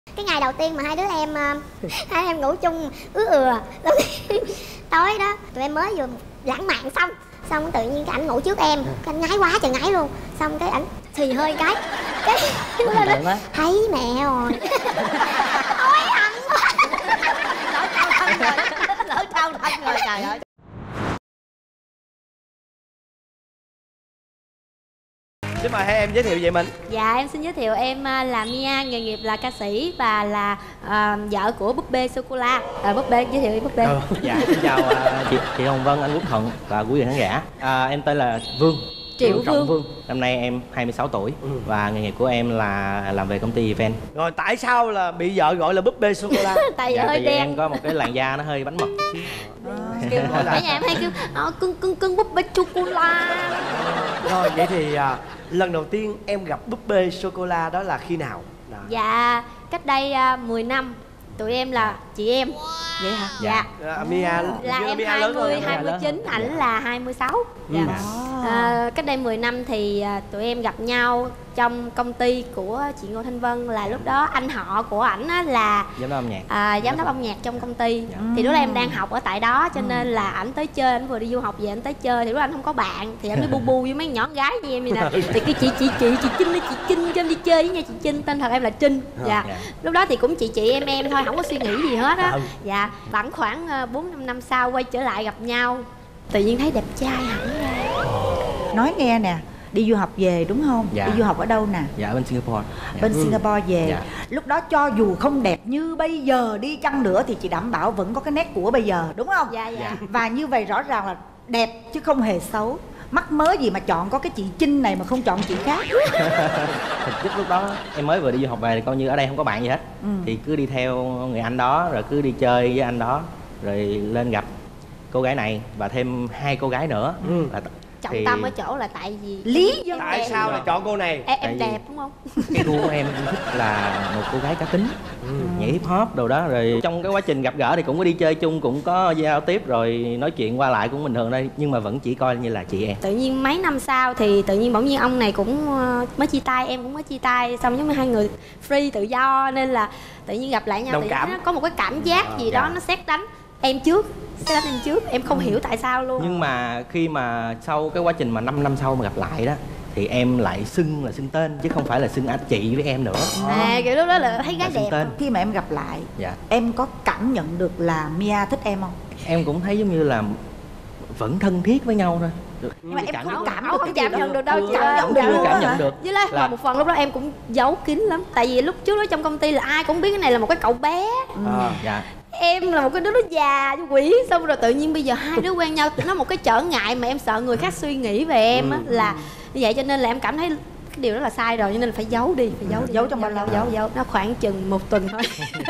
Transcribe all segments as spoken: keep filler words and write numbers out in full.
Cái ngày đầu tiên mà hai đứa em hai em ngủ chung ứa ừa tối đó tụi em mới vừa lãng mạn xong xong tự nhiên cái ảnh ngủ trước em, cái anh ngái quá trời ngái luôn, xong cái ảnh thì hơi cái cái lên đó thấy mẹ rồi ôi hạnh quá lỡ trao thân rồi trời ơi. Xin mời hai em giới thiệu về mình. Dạ em xin giới thiệu em là Mia, nghề nghiệp là ca sĩ và là uh, vợ của búp bê sô cô la. À, búp bê giới thiệu búp bê. Ừ. Dạ xin chào uh, chị chị Hồng Vân, anh Quốc Thuận và quý vị khán giả. À, em tên là Vương. Triệu Vương. Vương. Năm nay em hai mươi sáu tuổi ừ. và nghề nghiệp của em là làm về công ty event. Rồi tại sao là bị vợ gọi là búp bê sô cô la? Tại dạ, hơi tại đen. Em có một cái làn da nó hơi bánh mật chút xíu. Kêu ở nhà em hay kêu à, cưng cưng cưng búp bê sô cô la. Rồi vậy thì à, lần đầu tiên em gặp búp bê sô cô la đó là khi nào? Đó. Dạ cách đây uh, mười năm. Tụi em là chị em. Vậy hả? Dạ, dạ. À, Mia là em Mia hai mươi, hai mươi chín, ảnh dạ. là hai mươi sáu. Dạ. Ừ. À, cách đây mười năm thì à, tụi em gặp nhau trong công ty của chị Ngô Thanh Vân. Là lúc đó anh họ của ảnh á là giám đốc âm nhạc. À, giám đốc âm nhạc trong công ty. Dạ. Thì lúc đó em đang học ở tại đó cho nên là ảnh tới chơi, ảnh vừa đi du học về ảnh tới chơi thì lúc đó anh không có bạn thì anh mới bu bu với mấy nhỏ con gái như em vậy nè. Thì cái chị chị chị chị Trinh chị Trinh cho em đi chơi với nha chị Trinh, tên thật em là Trinh. Dạ. Dạ. Lúc đó thì cũng chị chị em em thôi, không có suy nghĩ gì hết á. Dạ. Khoảng khoảng bốn năm năm sau quay trở lại gặp nhau, tự nhiên thấy đẹp trai hẳn ra. Nói nghe nè, đi du học về đúng không? Dạ. Đi du học ở đâu nè? Dạ bên Singapore. Dạ. Bên ừ. Singapore về. Dạ. Lúc đó cho dù không đẹp như bây giờ đi chăng nữa thì chị đảm bảo vẫn có cái nét của bây giờ đúng không? Dạ dạ. Và như vậy rõ ràng là đẹp chứ không hề xấu. Mắc mớ gì mà chọn có cái chị Trinh này mà không chọn chị khác. Thực chất lúc đó em mới vừa đi du học về thì coi như ở đây không có bạn gì hết. Ừ. Thì cứ đi theo người anh đó rồi cứ đi chơi với anh đó rồi lên gặp cô gái này và thêm hai cô gái nữa. Ừ. Là trọng thì... tâm ở chỗ là tại vì lý do tại sao rồi. Là chọn cô này? Em, em đẹp đúng không? Cái gu của em thích là một cô gái cá tính, ừ. nhảy hip hop đồ đó. Rồi trong cái quá trình gặp gỡ thì cũng có đi chơi chung, cũng có giao tiếp rồi nói chuyện qua lại cũng bình thường đây, nhưng mà vẫn chỉ coi như là chị em. Tự nhiên mấy năm sau thì tự nhiên bỗng nhiên ông này cũng mới chia tay, em cũng mới chia tay, xong giống như hai người free tự do nên là tự nhiên gặp lại nhau. Đồng tự cảm. nhiên nó có một cái cảm giác à, gì dạ. đó nó sét đánh em trước, sét đánh em trước, em không ừ. hiểu tại sao luôn. Nhưng mà khi mà sau cái quá trình mà năm năm sau mà gặp lại đó thì em lại xưng là xưng tên chứ không phải là xưng anh chị với em nữa. À kiểu lúc đó là thấy gái đẹp. Tên. Khi mà em gặp lại, dạ. em có cảm nhận được là Mia thích em không? Em cũng thấy giống như là vẫn thân thiết với nhau thôi. Nhưng mà em cảm không cảm được cái cảm nhận được đâu chị. Cảm nhận được luôn cảm nhận được. Với lại là... một phần lúc đó em cũng giấu kín lắm. Tại vì lúc trước đó trong công ty là ai cũng biết cái này là một cái cậu bé. À, dạ. Em là một cái đứa nó già quỷ, xong rồi tự nhiên bây giờ hai đứa quen nhau, nó một cái trở ngại mà em sợ người khác suy nghĩ về em á, là như vậy cho nên là em cảm thấy cái điều đó là sai rồi, cho nên là phải giấu đi, phải giấu đi. Giấu trong bao lâu? Giấu giấu nó khoảng chừng một tuần thôi.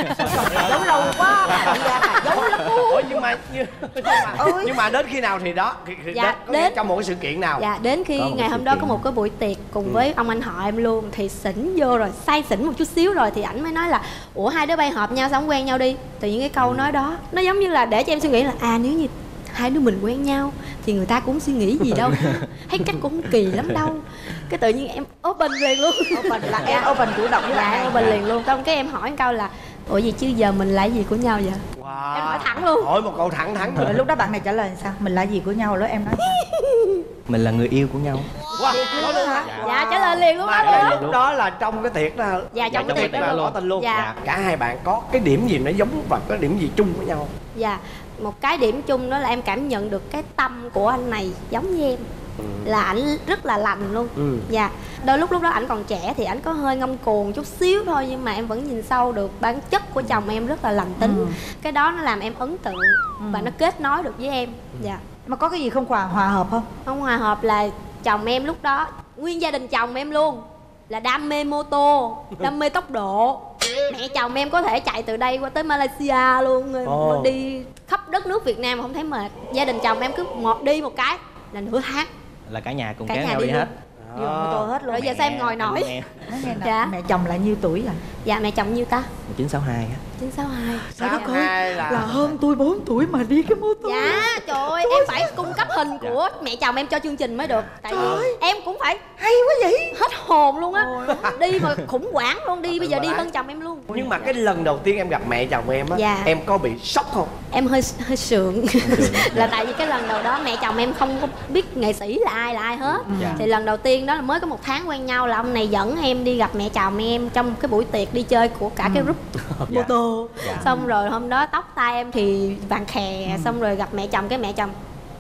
Giấu lâu quá, giấu lắm. Ủa nhưng mà nhưng, nhưng mà ừ. nhưng mà đến khi nào thì đó? Dạ, đó có đến trong một cái sự kiện nào? Dạ đến khi ngày hôm đó kiện. Có một cái buổi tiệc cùng ừ. với ông anh họ em luôn, thì xỉn vô rồi, say xỉn một chút xíu rồi thì ảnh mới nói là ủa hai đứa bay hợp nhau sao không quen nhau đi. Tự nhiên cái câu ừ. nói đó nó giống như là để cho em suy nghĩ là à nếu như hai đứa mình quen nhau thì người ta cũng suy nghĩ gì đâu, thấy cách cũng không kỳ lắm đâu. Cái tự nhiên em open liền luôn. Open là em open chủ động với lại open liền luôn. Xong cái em hỏi một câu là ủa gì chứ giờ mình là gì của nhau vậy? Wow. Em hỏi thẳng luôn. Hỏi một câu thẳng thắn rồi. Lúc đó bạn này trả lời sao? Mình là gì của nhau? Lúc em nói sao? Mình là người yêu của nhau. Wow. Đó luôn hả? Dạ, dạ trả lời liền luôn đó luôn. Lúc đó là trong cái tiệc đó. Dạ trong dạ, cái tiệc đó luôn. Tình luôn. Dạ. Cả hai bạn có cái điểm gì nó giống và có điểm gì chung với nhau? Dạ một cái điểm chung đó là em cảm nhận được cái tâm của anh này giống như em. Ừ. Là ảnh rất là lành luôn. Ừ. Dạ đôi lúc lúc đó ảnh còn trẻ thì ảnh có hơi ngông cuồng chút xíu thôi, nhưng mà em vẫn nhìn sâu được bản chất của chồng em rất là lành tính. Ừ. Cái đó nó làm em ấn tượng. Ừ. Và nó kết nối được với em. Ừ. Dạ mà có cái gì không hòa hòa hợp không? Không hòa hợp là chồng em lúc đó, nguyên gia đình chồng em luôn là đam mê mô tô, đam mê tốc độ. Mẹ chồng em có thể chạy từ đây qua tới Malaysia luôn. Oh. Đi khắp đất nước Việt Nam mà không thấy mệt. Gia đình chồng em cứ một đi một cái là nửa tháng là cả nhà cùng cả kéo nhà nhau đi, đi luôn. Hết. Đi bằng mô tô hết luôn. Rồi giờ sao em ngồi nổi? Em Nói nghe nè, Dạ. mẹ chồng là nhiêu tuổi à? Dạ mẹ chồng nhiêu ta? chín sáu hai á. chín sáu hai. Trời đất ơi, hai là... là hơn tôi bốn tuổi mà đi cái mô tô. Dạ trời ơi em phải cung cấp hình của mẹ chồng em cho chương trình mới được. Tại vì em cũng phải Hay quá vậy. hết hồn luôn á. Đi mà khủng hoảng luôn, đi bây giờ đi hơn chồng em luôn. Nhưng mà cái lần đầu tiên em gặp mẹ chồng em á, Dạ. em có bị sốc không? Em hơi hơi sượng là tại vì cái lần đầu đó mẹ chồng em không có biết nghệ sĩ là ai là ai hết. Dạ. Thì lần đầu tiên đó là mới có một tháng quen nhau là ông này dẫn em đi gặp mẹ chồng em trong cái buổi tiệc đi chơi của cả cái group mô tô. Dạ. Xong rồi hôm đó tóc tai em thì vàng khè, xong rồi gặp mẹ chồng cái mẹ chồng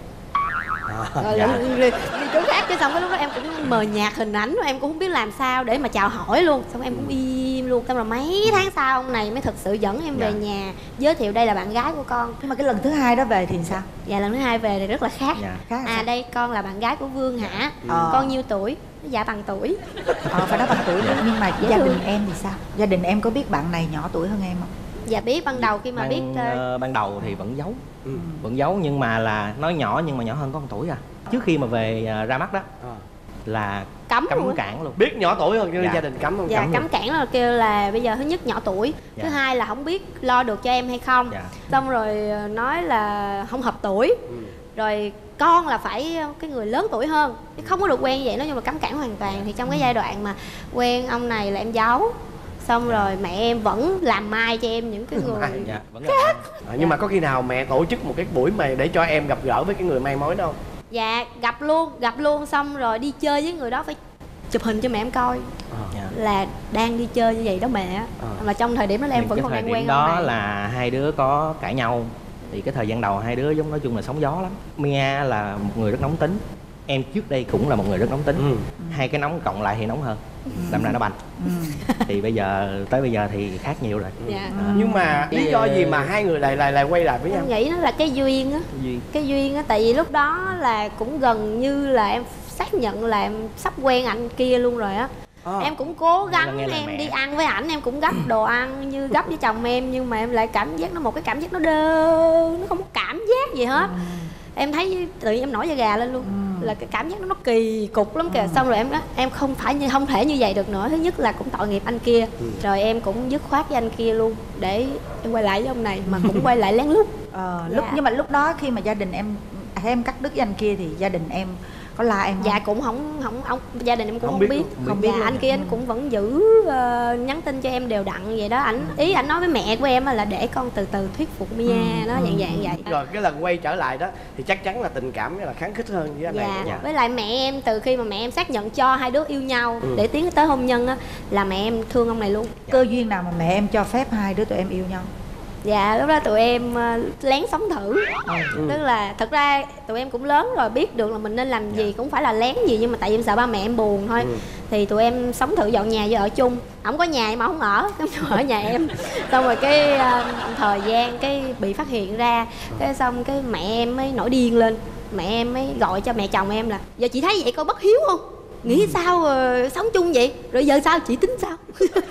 rồi Dạ. đi, đi, đi chỗ khác, cái xong cái lúc đó em cũng mờ nhạt hình ảnh, em cũng không biết làm sao để mà chào hỏi luôn, xong em cũng im luôn. Xong rồi mấy tháng sau ông này mới thực sự dẫn em về Dạ. nhà, giới thiệu đây là bạn gái của con. Nhưng mà cái lần thứ hai đó về thì sao? Dạ lần thứ hai về thì rất là khác. Dạ. Khác là À sao? đây con là bạn gái của Vương hả? Ờ. Con nhiêu tuổi? Dạ bằng tuổi. Ờ, phải nói bằng tuổi nữa. Nhưng mà Dễ gia đình thương. em thì sao? Gia đình em có biết bạn này nhỏ tuổi hơn em không? Dạ biết ban đầu khi mà ban, biết ờ, ờ, ban đầu thì vẫn giấu. Ừ. Vẫn giấu nhưng mà là nói nhỏ nhưng mà nhỏ hơn có một tuổi à. Trước khi mà về ờ, ra mắt đó À. là cấm cấm luôn á. cản luôn. Biết nhỏ tuổi hơn cho nên Dạ. gia đình cấm không? Dạ Cấm cấm luôn. cản là kêu là bây giờ thứ nhất nhỏ tuổi, Dạ. thứ hai là không biết lo được cho em hay không. Dạ. Xong rồi ờ, nói là không hợp tuổi. Ừ. Rồi con là phải cái người lớn tuổi hơn, chứ không có được quen như vậy. Nói chung là cấm cản hoàn toàn. Thì trong cái giai đoạn mà quen ông này là em giấu. Xong rồi mẹ em vẫn làm mai cho em những cái người Dạ, vẫn là À, nhưng mà có khi nào mẹ tổ chức một cái buổi mà để cho em gặp gỡ với cái người mai mối đó không? Dạ gặp luôn, gặp luôn. Xong rồi đi chơi với người đó phải chụp hình cho mẹ em coi dạ. là đang đi chơi như vậy đó mẹ. À. Mà trong thời điểm đó là em Thì vẫn cái còn thời đang điểm quen đó ông này. là hai đứa có cãi nhau. Thì cái thời gian đầu hai đứa giống nói chung là sóng gió lắm. Mia là một người rất nóng tính, em trước đây cũng là một người rất nóng tính. Ừ. Hai cái nóng cộng lại thì nóng hơn, đâm ra nó bành. Thì bây giờ tới bây giờ thì khác nhiều rồi. Dạ. Nhưng mà lý do gì mà hai người lại lại lại quay lại với nhau? Em nghĩ nó là cái duyên á. Duy. Cái duyên á, tại vì lúc đó là cũng gần như là em xác nhận là em sắp quen anh kia luôn rồi á. À. Em cũng cố Là gắng nghe lời em mẹ. đi ăn với ảnh, em cũng gấp đồ ăn như gấp với chồng em, nhưng mà em lại cảm giác nó một cái cảm giác nó đơ, nó không có cảm giác gì hết. Em thấy tự nhiên em nổi da gà lên luôn. Là cái cảm giác nó, nó kỳ cục lắm kìa. Xong rồi em nói em không phải như không thể như vậy được nữa. Thứ nhất là cũng tội nghiệp anh kia. Rồi em cũng dứt khoát với anh kia luôn để em quay lại với ông này, mà cũng quay lại lén lút. Ờ, Dạ. lúc nhưng mà lúc đó khi mà gia đình em à, em cắt đứt với anh kia thì gia đình em có la em không? Dạ cũng không không ông gia đình em cũng Không không, biết biết, luôn, không biết dạ, luôn. anh kia anh cũng vẫn giữ ờ, nhắn tin cho em đều đặn vậy đó. Ảnh ý ảnh nói với mẹ của em là để con từ từ thuyết phục Mia nó dạng dạng vậy. Rồi cái lần quay trở lại đó thì chắc chắn là tình cảm là kháng khích hơn với anh này. Dạ. đúng không? Với lại mẹ em từ khi mà mẹ em xác nhận cho hai đứa yêu nhau để tiến tới hôn nhân á, là mẹ em thương ông này luôn. Cơ duyên nào mà mẹ em cho phép hai đứa tụi em yêu nhau? Dạ lúc đó tụi em ờ, lén sống thử. Tức là thật ra tụi em cũng lớn rồi, biết được là mình nên làm gì, cũng phải là lén gì, nhưng mà tại vì em sợ ba mẹ em buồn thôi. Thì tụi em sống thử, dọn nhà vô ở chung. Ổng có nhà mà không ở, ở nhà em. Xong rồi cái ờ, thời gian cái bị phát hiện ra, cái xong cái mẹ em mới nổi điên lên. Mẹ em mới gọi cho mẹ chồng em là giờ chị thấy vậy con bất hiếu không, nghĩ sao ờ, sống chung vậy, rồi giờ sao chị tính sao?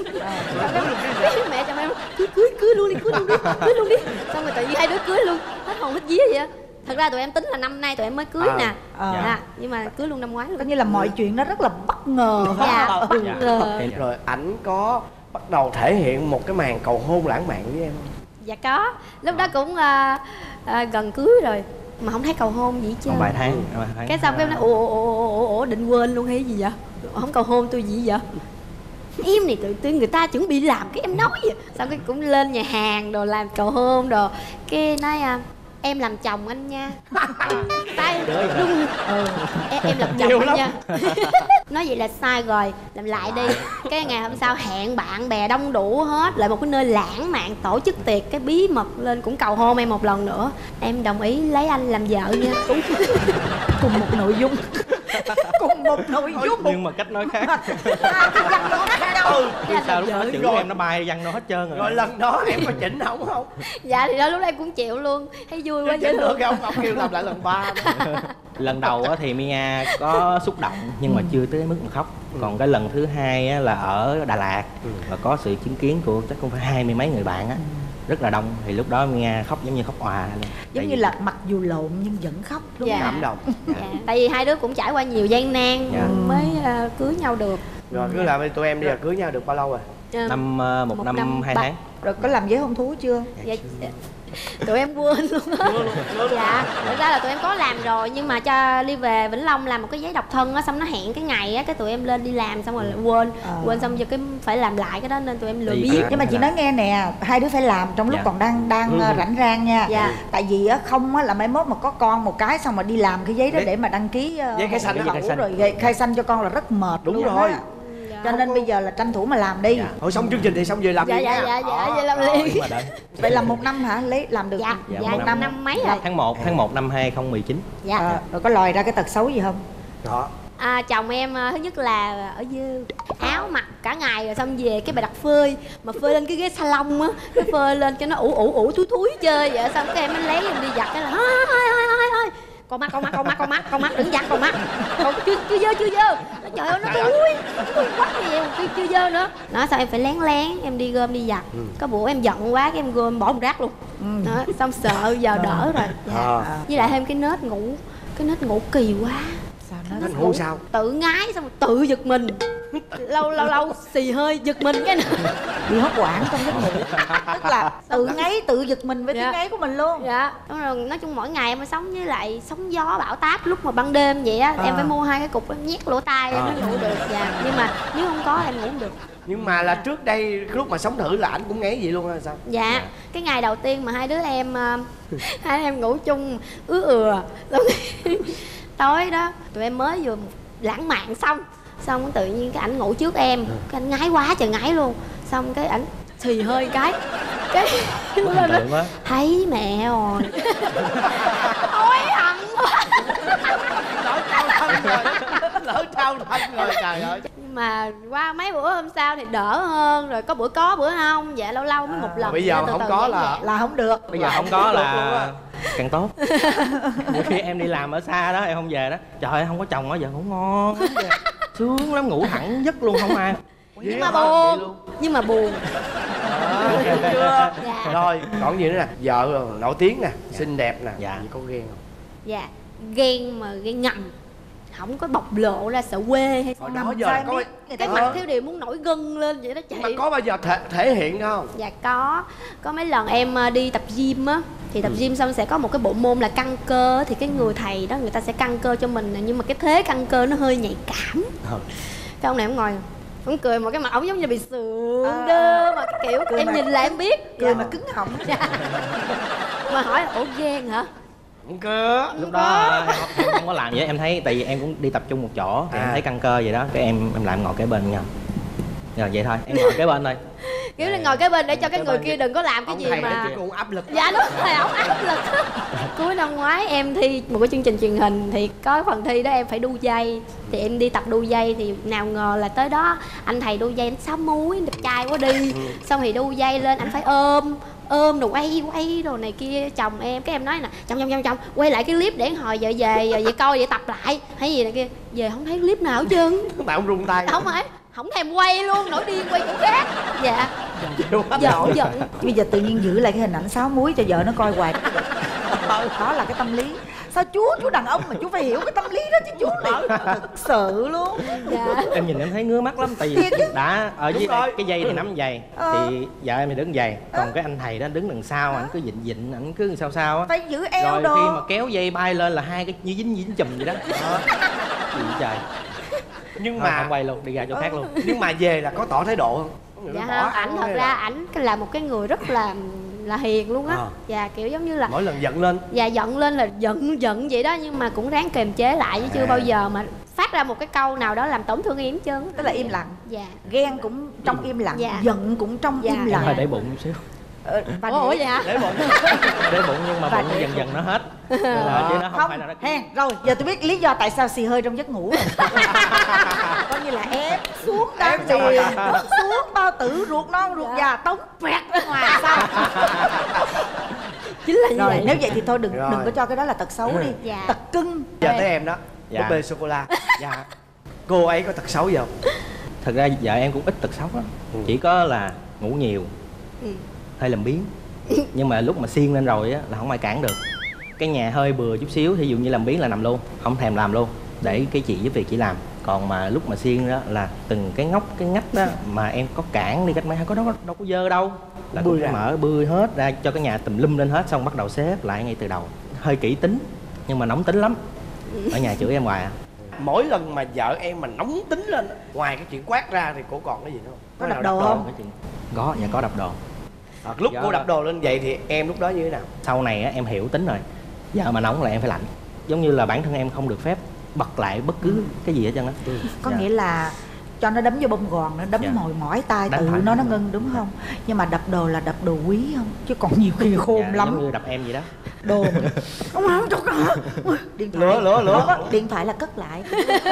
Cái mẹ chồng em cưới cưới cưới luôn đi, cưới luôn đi, cưới luôn đi. Xong rồi tự nhiên hai đứa cưới luôn, hết hồn hết vía vậy á. Thật ra tụi em tính là năm nay tụi em mới cưới À, nè. ờ. Dạ, nhưng mà cưới luôn năm ngoái Coi luôn. như là mọi chuyện nó rất là bất ngờ. Dạ, bất Dạ. ngờ. Thì- Rồi ảnh có bắt đầu thể hiện một cái màn cầu hôn lãng mạn với em không? Dạ có, lúc đó cũng ờ, ờ, gần cưới rồi mà không thấy cầu hôn gì chứ. Còn vài tháng, vài tháng. Cái xong cái em nói ủa ủa ủa ủa ủa định quên luôn hay gì vậy? Không cầu hôn tôi gì vậy? Em này tự nhiên người ta chuẩn bị làm cái em nói vậy. Xong cái cũng lên nhà hàng đồ làm cầu hôn đồ. Cái nói à, em làm chồng anh nha. Tay rung. Ừ. Em, em làm chồng Nhiều anh lắm. nha. Nói vậy là sai rồi, làm lại đi. Cái ngày hôm sau hẹn bạn bè đông đủ hết, lại một cái nơi lãng mạn tổ chức tiệc cái bí mật lên, cũng cầu hôn em một lần nữa. Em đồng ý lấy anh làm vợ nha. Cũng Cùng một nội dung. Cùng một nội dung. Nhưng mà cách nói khác. Ừ. Chứ sao lúc đó chữ Rồi. em nó bay văng nó hết trơn rồi. Rồi lần đó em có chỉnh ổng không? dạ thì đó lúc đó em cũng chịu luôn, thấy vui quá Chứ dễ chỉnh được thương. không? Ông kêu làm lại lần ba đó. Lần đầu á thì Mia có xúc động nhưng mà chưa tới mức mà khóc. Còn cái lần thứ hai á là ở Đà Lạt và có sự chứng kiến của chắc cũng phải hai mươi mấy người bạn á, rất là đông, thì lúc đó Nga khóc giống như khóc òa luôn. Giống như là mặc dù lộn nhưng vẫn khóc đúng Dạ. không? Cảm động. Dạ. Tại vì hai đứa cũng trải qua nhiều gian nan Dạ. mới uh, cưới nhau được. Rồi cứ là tụi em đi là cưới nhau được bao lâu rồi? Ờ, Năm uh, một, một năm, năm hai ba- tháng. Rồi có làm giấy hôn thú chưa? dạ, tụi em quên luôn á. Dạ, thật ra là tụi em có làm rồi, nhưng mà cho đi về Vĩnh Long làm một cái giấy độc thân á, xong nó hẹn cái ngày á, cái tụi em lên đi làm xong rồi lại quên À. quên xong giờ cái phải làm lại cái đó nên tụi em lười Thì biết. cái- Nhưng mà chị nói nghe nè, hai đứa phải làm trong lúc Dạ. còn đang đang ờ, rảnh rang nha. Dạ. Tại vì á không á là mai mốt mà có con một cái xong mà đi làm cái giấy đó Giấy- để mà đăng ký ờ, giấy khai sanh hộ đó. khẩu rồi gây- khai sanh cho con là rất mệt Đúng luôn rồi. á. Dạ. Cho nên bây giờ là tranh thủ mà làm đi. Dạ. Thôi xong chương trình thì xong về làm Dạ đi dạ nha. dạ dạ Đó. vậy làm liền. Nhưng mà đợi Vậy là một năm hả? Lấy làm được Dạ, Dạ, dạ, một năm, năm. năm mấy rồi. tháng một tháng một năm hai không một chín. Dạ. Ờ, rồi có lòi ra cái tật xấu gì không? Đó. À, chồng em à, thứ nhất là ở dư áo mặc cả ngày rồi xong về cái bà đặt phơi mà phơi lên cái ghế salon á, cái phơi lên cho nó ủ ủ ủ thúi thúi chơi vậy, xong cái em mới lấy em đi giặt cái là thôi thôi thôi thôi thôi con mắt con mắt con mắt con mắt con mắt đừng giặt con mắt con chưa chưa dơ chưa dơ nó trời ơi nó thúi thúi quá gì vậy chưa, chưa dơ nữa đó, sao em phải lén lén em đi gom đi giặt. Có bữa em giận quá cái em gom bỏ một rác luôn. Đó, xong sợ giờ đỡ rồi. Dạ. À. Với lại thêm cái nết ngủ cái nết ngủ kỳ quá. Sao nó Anh ngủ sao? Tự ngái xong rồi tự giật mình, lâu lâu lâu xì hơi giật mình cái nữa. bị hốt hoảng trong giấc ngủ. Tức là tự ngáy tự giật mình với Dạ. tiếng ngáy của mình luôn. Dạ đúng rồi, nói chung mỗi ngày em phải sống với lại sóng gió bão táp lúc mà ban đêm vậy á. À. Em phải mua hai cái cục em nhét lỗ tai em À. mới ngủ được. Dạ nhưng mà nếu không có em ngủ không được. Nhưng mà là trước đây lúc mà sống thử là anh cũng ngáy vậy luôn hay sao? Dạ, dạ. Cái ngày đầu tiên mà hai đứa em uh, hai đứa em ngủ chung ứa ừa xong tối đó tụi em mới vừa lãng mạn xong xong tự nhiên cái ảnh ngủ trước em, cái anh ngái quá trời ngái luôn, xong cái ảnh xì hơi cái cái lúc đó nó quá. thấy mẹ rồi ôi hận quá. Lỡ trao thân rồi. Lỡ trao thân rồi trời ơi. Nhưng mà qua mấy bữa hôm sau thì đỡ hơn rồi, có bữa có bữa không, dạ lâu lâu mới một lần. Bây giờ Nên mà từ không từ có giãn là giãn. Là không được. Bây giờ không có là càng tốt. Nhiều khi em đi làm ở xa đó em không về đó, trời ơi không có chồng ở giờ ngủ ngon lắm kìa. Sướng lắm, ngủ thẳng giấc luôn không ai. Nhưng mà buồn, nhưng mà buồn. Chưa. Dạ. Rồi còn gì nữa nè, vợ nổi tiếng nè, xinh đẹp nè, Dạ. chị có ghen không? Dạ ghen mà ghen ngầm, không có bộc lộ ra sợ quê hay sao. Hồi đó Nằm giờ sai có biết người ta Cái mặt thiếu điều muốn nổi gân lên vậy đó chị. mà có bao giờ thể, thể hiện không? Dạ có, có mấy lần em ờ, đi tập gym á, thì tập gym xong sẽ có một cái bộ môn là căng cơ, thì cái người thầy đó người ta sẽ căng cơ cho mình nè, nhưng mà cái thế căng cơ nó hơi nhạy cảm. Cái ông này ông ngồi ông cười một cái mặt ổng giống như bị sượng À. đơ mà cái kiểu Cười em mà- nhìn là em biết. Cười Dạ. mà cứng họng. Mà hỏi ủa ghen hả? Không có. Lúc đó em không, em không có làm vậy, em thấy tại vì em cũng đi tập trung một chỗ thì À. em thấy căng cơ vậy đó, cái em em lại em ngồi kế bên nhau. Rồi vậy thôi, em ngồi kế bên thôi. Kiểu là ngồi cái bên để cho cái Kế người bên kia kia. đừng có làm cái Ông gì thầy mà. đó chứ cũng áp lực. Dạ đúng rồi, ổng áp lực. Cuối năm ngoái em thi một cái chương trình truyền hình thì có phần thi đó em phải đu dây, thì em đi tập đu dây thì nào ngờ là tới đó anh thầy đu dây anh sáu múi anh đẹp trai quá đi, xong thì đu dây lên anh phải ôm ôm rồi quay quay đồ này kia. Chồng em cái em nói nè chồng chồng chồng chồng quay lại cái clip để hồi giờ về giờ vậy coi vậy tập lại hay gì này kia, về không thấy clip nào hết trơn. Tại ông rung tay. Không phải không thèm quay luôn, nổi điên quay chỗ khác. Dạ Chịu hết giận nổi. giận. Bây giờ tự nhiên giữ lại cái hình ảnh sáu múi cho vợ nó coi hoài. Đó là cái tâm lý. Sao chú, chú đàn ông mà chú phải hiểu cái tâm lý đó chứ chú này. Thực sự luôn. Dạ Em nhìn em thấy ngứa mắt lắm, tại vì đã ở dưới Đúng rồi. đây, cái dây thì nắm giày Ờ. thì vợ em thì đứng giày, còn cái anh thầy đó đứng đằng sau, ảnh cứ vịn vịn, ảnh cứ sao sao á. Phải giữ eo Rồi đồ. khi mà kéo dây bay lên là hai cái như dính dính chùm vậy đó. Đó. Gì vậy trời. Nhưng Thôi, mà không quay luôn, đi ra chỗ khác luôn. nhưng mà về là có tỏ thái độ không? Có nghĩa là dạ bỏ không, ảnh ăn thật hay ra là ảnh là một cái người rất là là hiền luôn á. Ờ. Dạ kiểu giống như là mỗi lần giận lên dạ giận lên là giận giận vậy đó, nhưng mà cũng ráng kiềm chế lại chứ chưa À. bao giờ mà phát ra một cái câu nào đó làm tổn thương em hết trơn. Tức là im lặng. Dạ Ghen cũng trong im lặng. Dạ. Giận cũng trong Dạ. im Em lặng. hơi để bụng một xíu. Ờ, và ủa, ủa để- vậy hả? để bụng. Để bụng nhưng mà Và bụng để dần bụng. dần nó hết. Nên là, chứ nó không, Không, phải là nó hèn rồi giờ tôi biết lý do tại sao xì hơi trong giấc ngủ rồi. Coi như là ép xuống đan điền, nuốt xuống bao tử ruột non ruột Dạ. già tống vẹt ra ngoài sao. Chính là như Rồi vậy. nếu vậy thì thôi đừng Rồi. đừng có cho cái đó là tật xấu đi. Dạ. Tật cưng. Giờ tới em đó. Dạ. Búp bê sô cô la. Dạ. Cô ấy có tật xấu gì không? Thật ra vợ em cũng ít tật xấu lắm, Ừ. chỉ có là ngủ nhiều, Ừ. hơi làm biếng. Nhưng mà lúc mà xiên lên rồi á là không ai cản được. Cái nhà hơi bừa chút xíu, thí dụ như làm biếng là nằm luôn, không thèm làm luôn, để cái chị giúp việc chỉ làm. Còn mà lúc mà xiên đó là từng cái ngóc cái ngách đó mà em có cản đi cách mấy có đó đâu có dơ đâu, là cũng phải mở bươi hết ra cho cái nhà tùm lum lên hết, xong bắt đầu xếp lại ngay từ đầu. Hơi kỹ tính nhưng mà nóng tính lắm, ở nhà chửi em hoài à. Mỗi lần mà vợ em mà nóng tính lên, ngoài cái chuyện quát ra thì cô còn cái gì nữa không? Có đập đồ không? Cái chuyện... có, dạ có đập đồ. À, lúc Dạ. cô đập đồ lên vậy thì em lúc đó như thế nào? Sau này á, em hiểu tính rồi, vợ mà nóng là em phải lạnh. Giống như là bản thân em không được phép bật lại bất cứ cái gì hết trơn á. Có Dạ. nghĩa là cho nó đấm vô bông gòn, nó đấm Dạ. mỏi mỏi tay Đánh tự phải. nó nó ngưng đúng không? Nhưng mà đập đồ là đập đồ quý không? Chứ còn nhiều khi khôn Dạ, lắm. giống như đập em vậy đó. Đồ không không chút hả? Điện thoại Lửa, lửa, lửa. Đó, điện thoại là cất lại.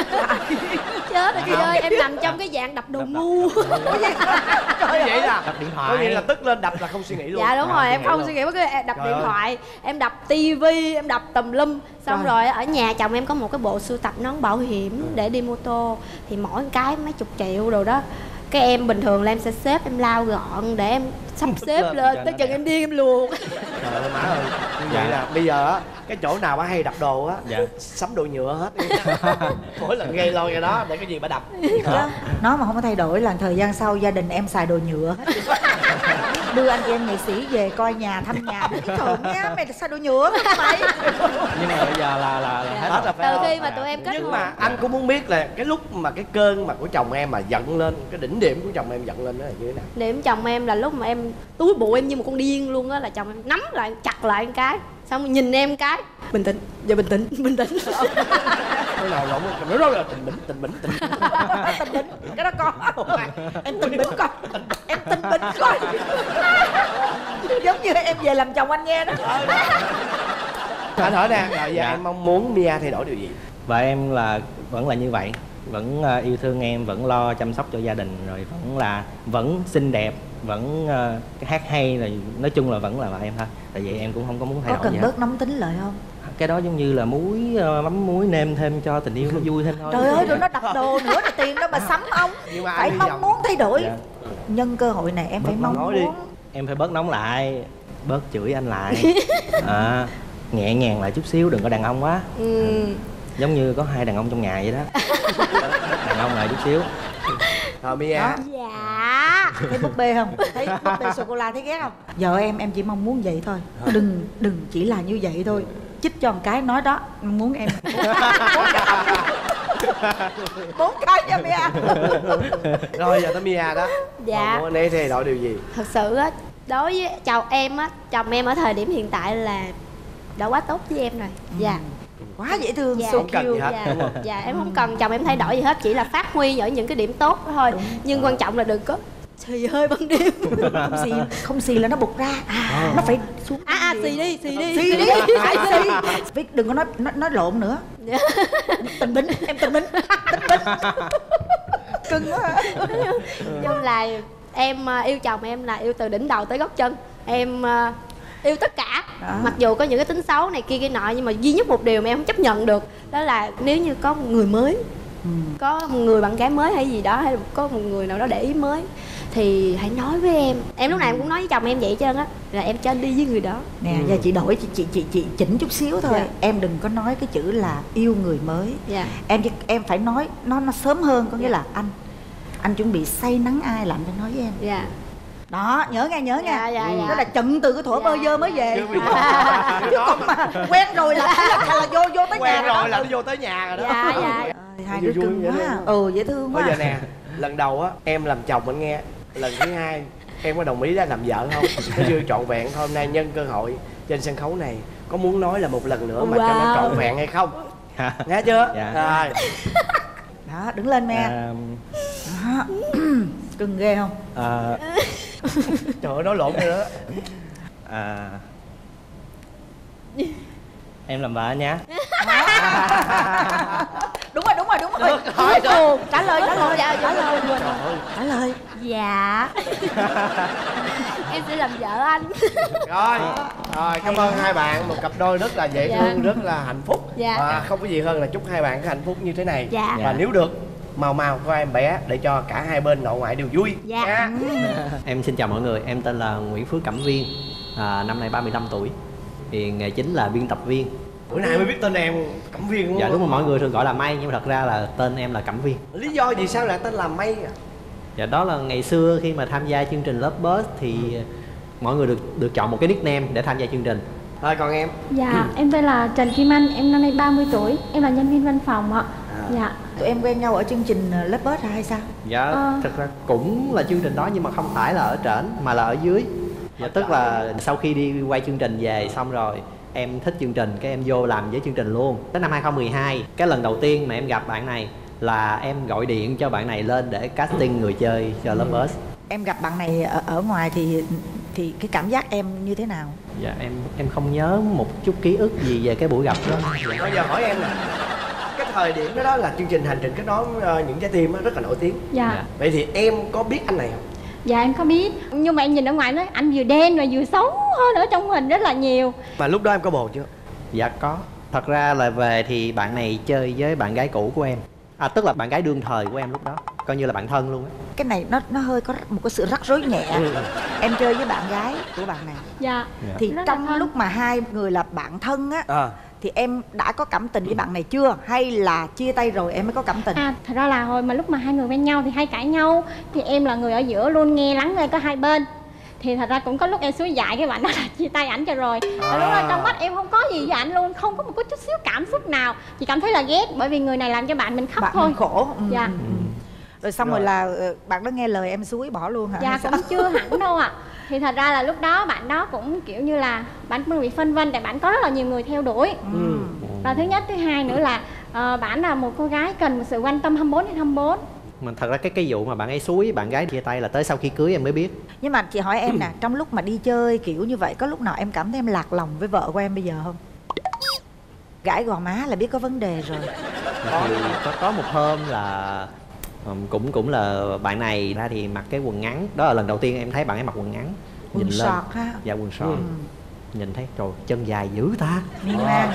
Chết rồi chị ơi, em nằm trong cái dạng đập đồ ngu. Như vậy là Đập điện thoại. có nghĩa là tức lên đập là không suy nghĩ luôn. Dạ đúng Dạ, rồi, suy em nghĩ không luôn. suy nghĩ bất cứ em đập Trời điện ơi. thoại, em đập tivi, em đập tùm lum. Xong Rồi. rồi ở nhà chồng em có một cái bộ sưu tập nón bảo hiểm để đi mô tô, thì mỗi cái mấy chục triệu rồi đó. Cái em bình thường là em sẽ xếp, em lau gọn để em sắp xếp lên lên, cho tới nó chừng đẹp. em điên em luồn. Trời ơi má ơi. Như Dạ. vậy là bây giờ á, cái chỗ nào bà hay đập đồ á, Dạ. sắm đồ nhựa hết. Mỗi lần gây lôi cái đó để cái gì bà đập. Chứ nó mà không có thay đổi là thời gian sau gia đình em xài đồ nhựa hết. Đưa anh chị em nghệ sĩ về coi nhà, thăm nhà, nó trộn nhá, mày xài đồ nhựa không mày? Nhưng mà bây giờ là là, là hết Hết rồi. rồi phải Từ không? khi mà tụi em kết Nhưng hôn. mà anh cũng muốn biết là cái lúc mà cái cơn mà của chồng em mà giận lên, cái đỉnh điểm của chồng em giận lên đó là như thế nào? Điểm chồng em là lúc mà em túi bụi em như một con điên luôn á, là chồng em nắm lại chặt lại một cái, xong rồi nhìn em cái bình tĩnh, giờ bình tĩnh, bình tĩnh. Cái nào lộn cái đó là tình bỉnh, tình bỉnh, tình bỉnh. Tình bỉnh, cái đó có. Em tình bỉnh coi, em tình bỉnh coi. Giống như em về làm chồng anh nghe đó. Anh hỏi nè, rồi giờ Dạ. em mong muốn Mia thay đổi điều gì? Và em là vẫn là như vậy, vẫn ờ, yêu thương em, vẫn lo chăm sóc cho gia đình, rồi vẫn là vẫn xinh đẹp, vẫn ờ, cái hát hay, là nói chung là vẫn là vợ em thôi. Tại vì em cũng không có muốn thay Có đổi cần gì hết. bớt nóng tính lại không? Cái đó giống như là muối ờ, mắm muối nêm thêm cho tình yêu nó vui thêm thôi. Trời ơi, tụi nó đập đồ nữa là tiền đó mà sắm ông. Nhưng mà Phải anh mong giọng- muốn thay đổi. Dạ. Nhân cơ hội này em phải Bớt mong nói đi. muốn. Em phải bớt nóng lại, bớt chửi anh lại, à, nhẹ nhàng lại chút xíu, đừng có đàn ông quá. Ừ. Giống như có hai đàn ông trong nhà vậy đó. Đàn ông lại chút xíu. Rồi Mia, Đó. Dạ. Thấy búp bê không? Thấy búp bê sô cô la thấy ghét không? Vợ em em chỉ mong muốn vậy thôi. Đừng đừng chỉ là như vậy thôi. Chích cho một cái nói đó, muốn em bốn cái nha Mia. rồi giờ tới Mia đó. Dạ. Mong muốn anh ấy thay đổi điều gì? Thật sự á, đối với chồng em á, chồng em ở thời điểm hiện tại là đã quá tốt với em rồi. Dạ. Quá dễ thương, Dạ. so Không cần gì cute. hết. Dạ, đúng không? dạ em không cần chồng em thay đổi gì hết, chỉ là phát huy ở những cái điểm tốt đó thôi. Nhưng quan trọng là đừng có xì hơi ban đêm. Không xì, không xì là nó bục ra. À, nó phải xuống. À à xì đi, xì đi. Xì đi, phải xì. Với đừng có nói nói, nói lộn nữa. Dạ. Tình bính, em tình bính, tình bính. Cưng quá. Chung là em à, yêu chồng em là yêu từ đỉnh đầu tới gót chân. Em à, yêu tất cả. Đó. Mặc dù có những cái tính xấu này kia kia nọ, nhưng mà duy nhất một điều mà em không chấp nhận được đó là nếu như có một người mới, Ừ. có một người bạn gái mới hay gì đó, hay là có một người nào đó để ý mới, thì hãy nói với em. Em lúc nào em cũng nói với chồng em vậy trơn á, là em cho anh đi với người đó. Nè, giờ chị đổi chị chị chị chị chỉnh chút xíu thôi. Dạ. Em đừng có nói cái chữ là yêu người mới. Dạ. Em chỉ, em phải nói nó nó sớm hơn, có nghĩa là anh anh chuẩn bị say nắng ai là anh phải nói với em. Dạ. Đó, nhớ nghe, nhớ nghe. Dạ, dạ, dạ. Đó là chận từ cái thuở Dạ. bơ vơ mới về. Chứ bây giờ- Chứ còn mà quen rồi là là, là vô vô tới Quen nhà rồi là nó vô tới nhà rồi đó. Dạ, dạ. Ơi, hai Vui đứa vui cưng vậy quá. đó. Ừ, dễ thương quá. Bây giờ nè, lần đầu á em làm chồng anh nghe, lần thứ hai em có đồng ý ra làm vợ không? Nó chưa trọn vẹn thôi, hôm nay nhân cơ hội trên sân khấu này có muốn nói là một lần nữa mà cho nó Wow. trọn vẹn hay không? Nghe chưa? Dạ. Rồi. Đó, đứng lên mẹ. À, Đó. Cưng ghê không? à, Trời ơi, nói lộn rồi đó. à, em làm vợ anh nhá. Đúng rồi, đúng rồi, đúng rồi. Được rồi, được. Ồ, trả lời, trả lời. Dạ, Trả dạ, lời, dạ. trả lời. Dạ. Em sẽ làm vợ anh. Rồi, rồi cảm ơn hai bạn, một cặp đôi rất là dễ Dạ. thương, rất là hạnh phúc. Dạ. Và không có gì hơn là chúc hai bạn có hạnh phúc như thế này. Dạ. Và Dạ. nếu được, mau mau có em bé để cho cả hai bên nội ngoại đều vui. Dạ. nha. Em xin chào mọi người, em tên là Nguyễn Phước Cẩm Viên, à, năm nay ba mươi lăm tuổi. Thì nghề chính là biên tập viên. Bữa nay mới biết tên em Cẩm Viên đúng không? Dạ đúng rồi, mọi người thường gọi là May nhưng mà thật ra là tên em là Cẩm Viên. Lý do gì sao lại tên là May à? Dạ đó là ngày xưa khi mà tham gia chương trình Love Buzz thì mọi người được được chọn một cái nickname để tham gia chương trình. Rồi còn em? Dạ, em tên là Trần Kim Anh, em năm nay ba mươi tuổi, em là nhân viên văn phòng ạ. À. Dạ. Tụi em quen nhau ở chương trình Love Buzz hay sao? Dạ, Ờ. thật ra cũng là chương trình đó nhưng mà không phải là ở trển mà là ở dưới. Dạ, tức là sau khi đi quay chương trình về xong rồi em thích chương trình, cái em vô làm với chương trình luôn. Tới năm hai không một hai, cái lần đầu tiên mà em gặp bạn này là em gọi điện cho bạn này lên để casting người chơi cho Love Buzz. Em gặp bạn này ở, ở ngoài thì thì cái cảm giác em như thế nào? Dạ em em không nhớ một chút ký ức gì về cái buổi gặp đó. Dạ. Bây giờ hỏi em nè, cái thời điểm đó, đó là chương trình Hành Trình Kết Nối uh, Những Trái Tim đó, rất là nổi tiếng. Dạ. Dạ. Vậy thì em có biết anh này không? Dạ em có biết, nhưng mà em nhìn ở ngoài nói anh vừa đen và vừa xấu hơn ở trong hình rất là nhiều. Mà lúc đó em có bồ chưa? Dạ có. Thật ra là về thì bạn này chơi với bạn gái cũ của em. À tức là bạn gái đương thời của em lúc đó, coi như là bạn thân luôn á. Cái này nó nó hơi có một cái sự rắc rối nhẹ. Ừ. Em chơi với bạn gái của bạn này Dạ. thì Rất là trong thân. lúc mà hai người là bạn thân á À. thì em đã có cảm tình với bạn này chưa, hay là chia tay rồi em mới có cảm tình? À, thật ra là hồi mà lúc mà hai người quen nhau thì hay cãi nhau, thì em là người ở giữa luôn nghe lắng nghe có hai bên. Thì thật ra cũng có lúc em suối dại cái bạn đó là chia tay ảnh cho rồi. À. Và lúc đó trong mắt em không có gì với ảnh luôn, không có một cái chút xíu cảm xúc nào, chỉ cảm thấy là ghét bởi vì người này làm cho bạn mình khóc Bạn thôi. mình khổ. Ừ, Dạ. ừ, ừ. Rồi xong rồi. Rồi. là ờ, bạn đó nghe lời em suối bỏ luôn hả? Dạ Hay sao? cũng chưa hẳn đâu ạ. Thì thật ra là lúc đó bạn đó cũng kiểu như là bạn cũng bị phân vân, tại bạn có rất là nhiều người theo đuổi. Ừ. Và thứ nhất, thứ hai nữa là uh, bạn là một cô gái cần một sự quan tâm hai mươi bốn trên hai mươi bốn. Mà thật ra cái cái vụ mà bạn ấy xúi bạn gái chia tay là tới sau khi cưới em mới biết. Nhưng mà chị hỏi em nè, trong lúc mà đi chơi kiểu như vậy có lúc nào em cảm thấy em lạc lòng với vợ của em bây giờ không? Gãi gò má là biết có vấn đề rồi. Thì có có một hôm là um, cũng cũng là bạn này ra thì mặc cái quần ngắn, đó là lần đầu tiên em thấy bạn ấy mặc quần ngắn. Quần Nhìn lên. sọt ha. Dạ quần sọt. Ừ. Nhìn thấy trời chân dài dữ ta. Miên man.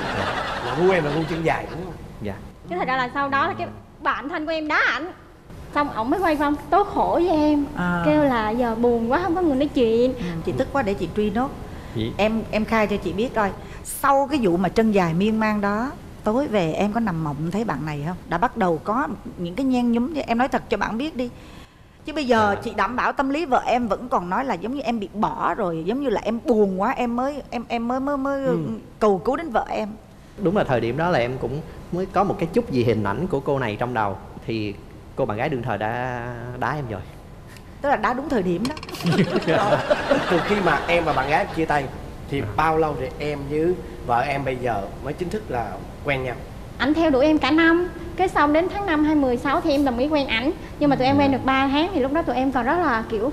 Là gu em là gu chân dài đúng không? Dạ. Chứ thật ra là sau đó là cái bạn thân của em đá ảnh, xong ổng mới quay phong tố khổ với em. À. Kêu là giờ buồn quá không có người nói chuyện. Ừ, chị tức quá để chị truy nốt. Gì? Em em khai cho chị biết coi, sau cái vụ mà chân dài miên man đó, tối về em có nằm mộng thấy bạn này không? Đã bắt đầu có những cái nhen nhúm, em nói thật cho bạn biết đi. Chứ bây giờ Dạ. chị đảm bảo tâm lý vợ em vẫn còn nói là giống như em bị bỏ rồi, giống như là em buồn quá em mới em em mới mới mới Ừ. cầu cứu đến vợ em. Đúng là thời điểm đó là em cũng mới có một cái chút gì hình ảnh của cô này trong đầu. Thì cô bạn gái đương thời đã đá em rồi. Tức là đã đúng thời điểm đó. Đó. Từ khi mà em và bạn gái chia tay thì bao lâu thì em với vợ em bây giờ mới chính thức là quen nhau? Ảnh theo đuổi em cả năm, cái xong đến tháng năm hai mười sáu thì em đồng ý quen ảnh. Nhưng mà tụi em quen được ba tháng thì lúc đó tụi em còn rất là kiểu